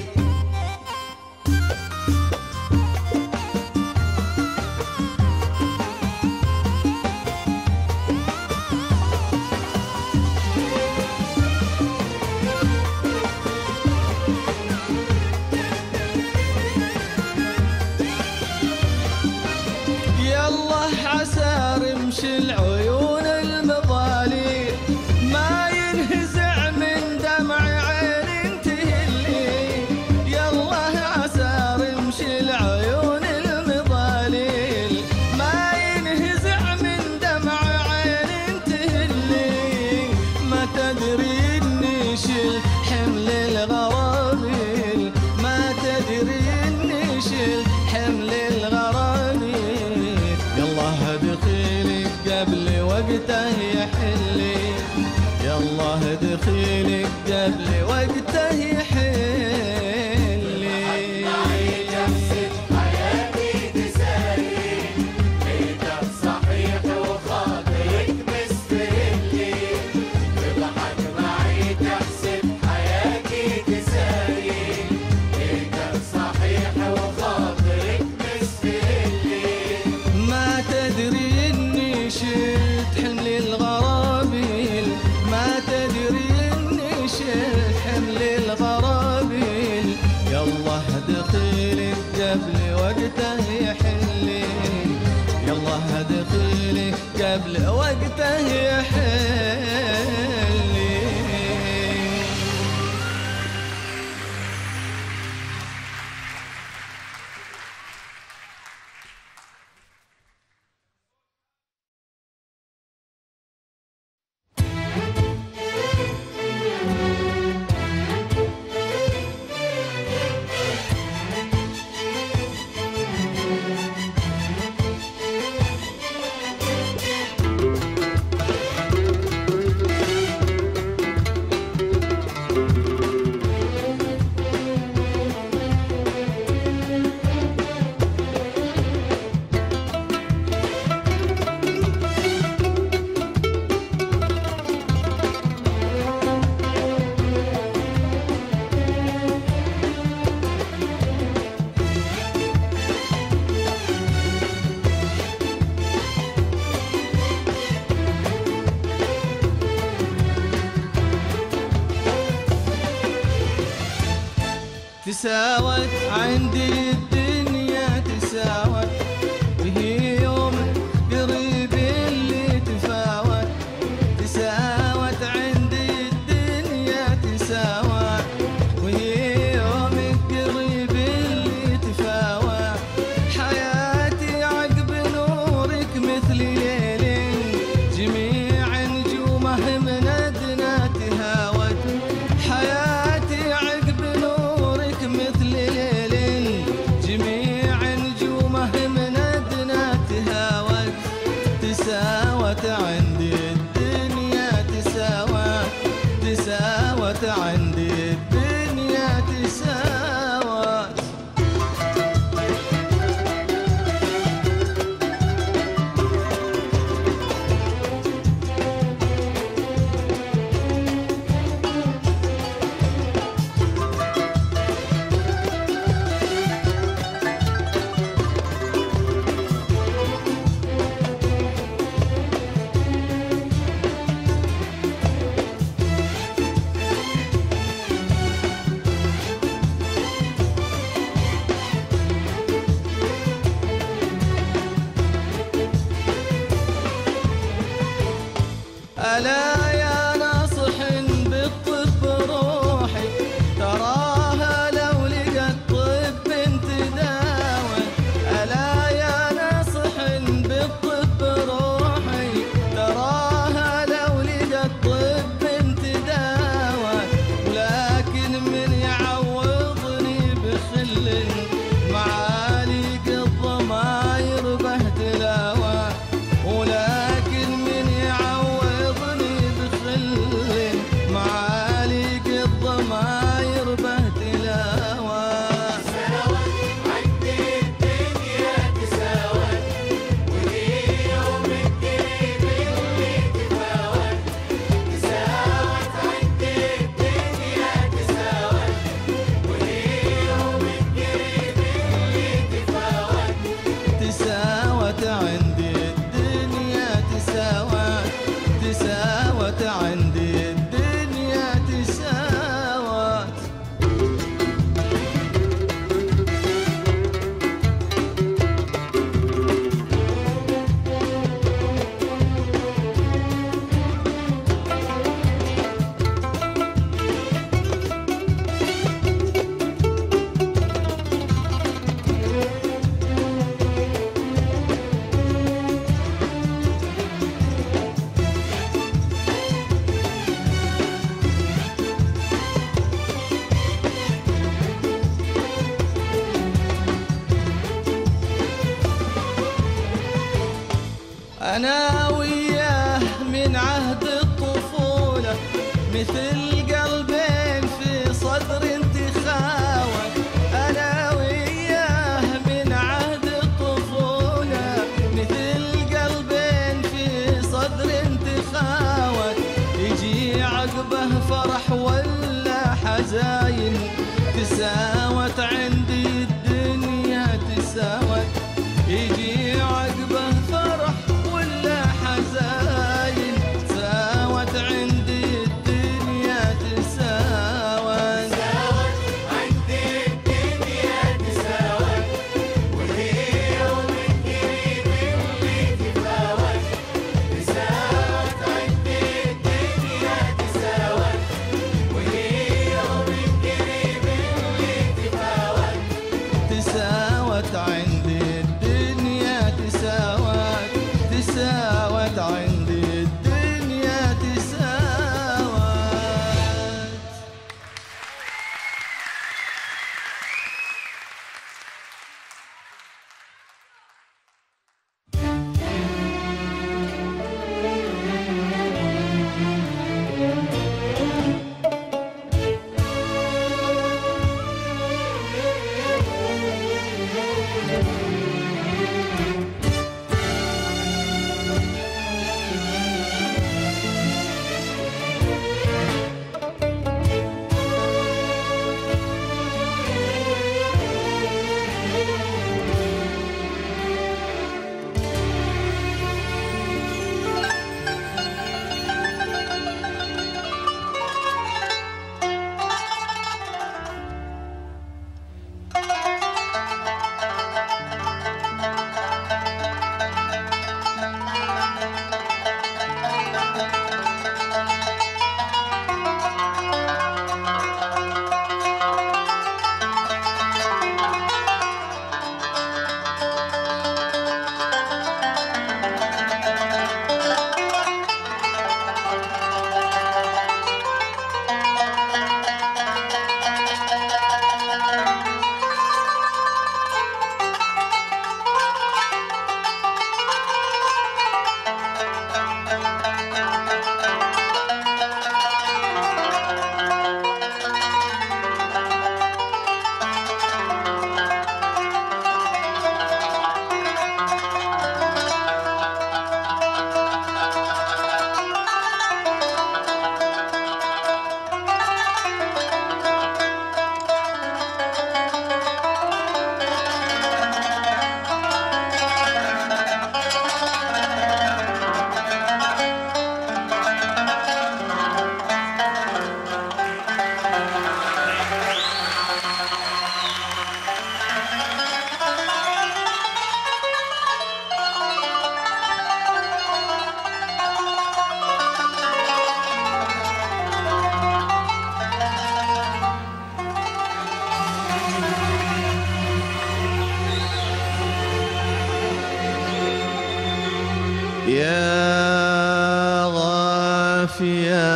Speaker 1: يالله عسى رمش العيون المضالي، ما ينهزع من دمع عين تهلي. يالله عسى رمش العيون المضالي، ما ينهزع من دمع عين تهلي. ما تدري اني شلت حمل الغراميل، ما تدري اني شلت حمل الغراميل. يالله دخيلك قبل وقته يحلي، يالله دخيلك قبل وقته يحلي.
Speaker 2: معي تحسب حياتي تسالي، جيتك صحيح وخاطرك مسفهلي. تضحك معي تحسب حياتي تسالي، جيتك صحيح وخاطرك مسفهلي.
Speaker 1: ما تدري اني شلت حمل الغرابيل، ما تدري اني شلت تساوت عندي الدنيا تساوت، وهي يوم قريب اللي تفاوت. تساوت عندي الدنيا تساوت، وهي يوم قريب اللي تفاوت. حياتي عقب نورك مثل ليل جميع نجومه من أدنى تهاوت. حياتي عقب نورك مثل ليل جميع نجومه من أدنى تهاوت. تساوت عندي الدنيا تساوت، تساوت عندي الدنيا تساوت. ألا يا ناصح بالطب روحي، تراها لو لقت طب تداوى. ألا يا ناصح بالطب روحي، تراها لو لقت طب تداوى. ولكن من يعوضني بخل معاليك الضماير بهتلاوى. ولكن من يعوضني بخل معاليك الضماير بهتلاوى.
Speaker 2: تساوت عندي الدنيا تساوت، وهي يوم قريب اللي تفاوت. تساوت عندي الدنيا تساوت، وهي يوم قريب اللي تفاوت.
Speaker 1: تساوت عندي الدنيا تساوت، تساوت عندي الدنيا تساوت. أنا وياه من عهد الطفولة، مثل قلبين في صدر تخاوت. أنا وياه من عهد الطفولة، مثل قلبين في صدر تخاوت. يجي عقبه فرح ولا حزاين، تساوت عندي الدنيا تساوت. يجي عقبه فرح ولا حزاين، تساوت عندي الدنيا تساوت.
Speaker 2: تساوت عندي الدنيا تساوت، وهي يوم قريب اللي تفاوت. تساوت عندي الدنيا تساوت، وهي يوم قريب اللي تفاوت.
Speaker 1: يا غافية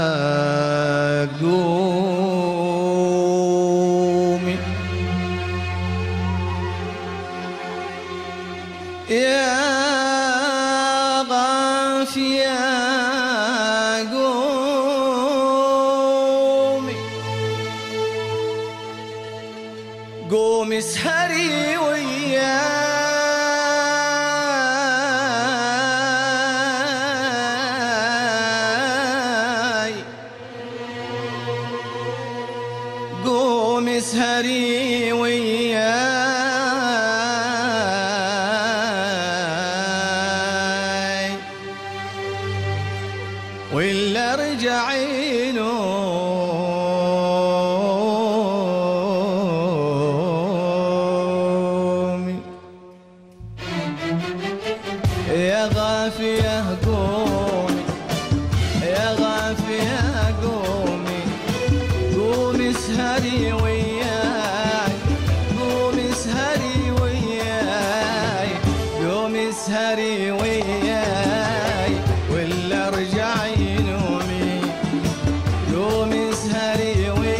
Speaker 1: قومي يا غافية قومي قومي اسهري وياي قومي اسهري وياي ولا ارجعي نومي يا غافية قومي يا غافية قومي قومي اسهري وياي قومي اسهري وياي قومي اسهري وياي ولا ارجعي نومي قومي اسهري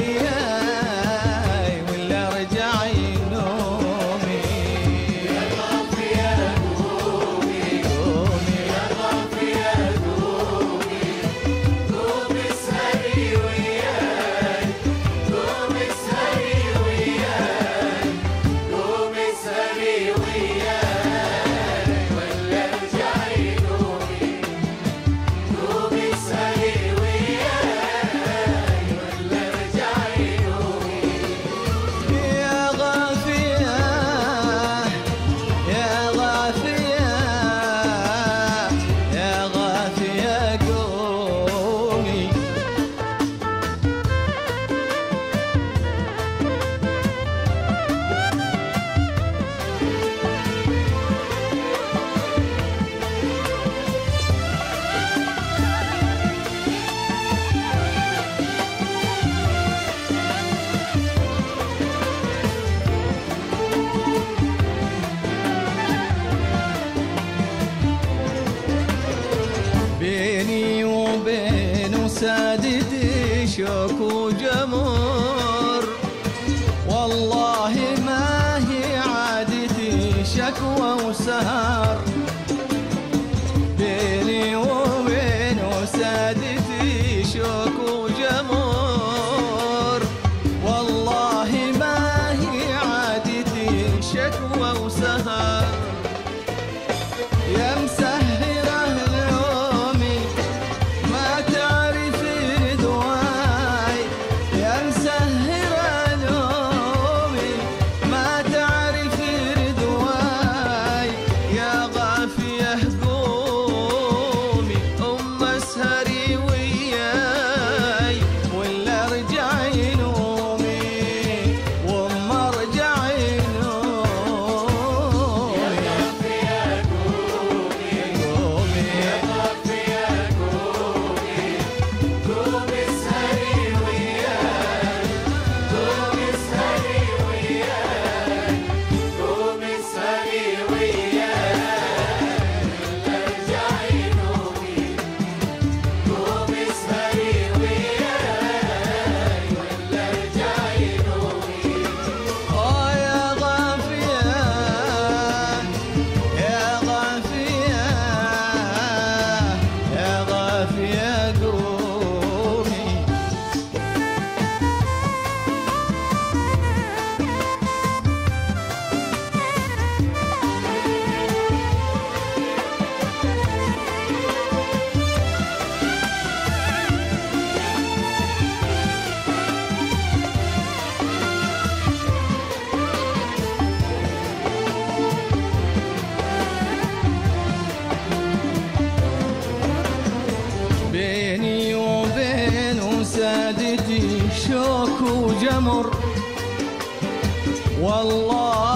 Speaker 1: وياي ولا ارجعي نومي
Speaker 2: يا غافية قومي
Speaker 1: قومي
Speaker 2: يا غافية قومي قومي اسهري وياي قومي اسهري وياي قومي اسهري وياي ولا ارجعي نومي قومي اسهري وياي ولا ارجعي نومي
Speaker 1: يا غافية يا غافية يا غافية قومي بيني وبين سادتي شوك وجمر والله ما هي عادتي شكوى وسهر بيني وبين سادتي شوك وجمر والله ما هي عادتي شكوى وسهر يا مسهرة نومي ما تعرفي دواي يا مسهرة نومي ما تعرفي دواي يا غافية قومي أم اسهري وياي ولا ارجعي نومي وام ارجعي نومي
Speaker 2: يا غافية قومي
Speaker 1: قومي
Speaker 2: يا غافية قومي قومي اسهري وياي قومي اسهري وياي قومي اسهري وياي ولا ارجعي نومي قومي اسهري وياي ولا ارجعي نومي
Speaker 1: آه يا غافية يا غافية يا غافية قومي بيني وبين سادتي شوك وجمر والله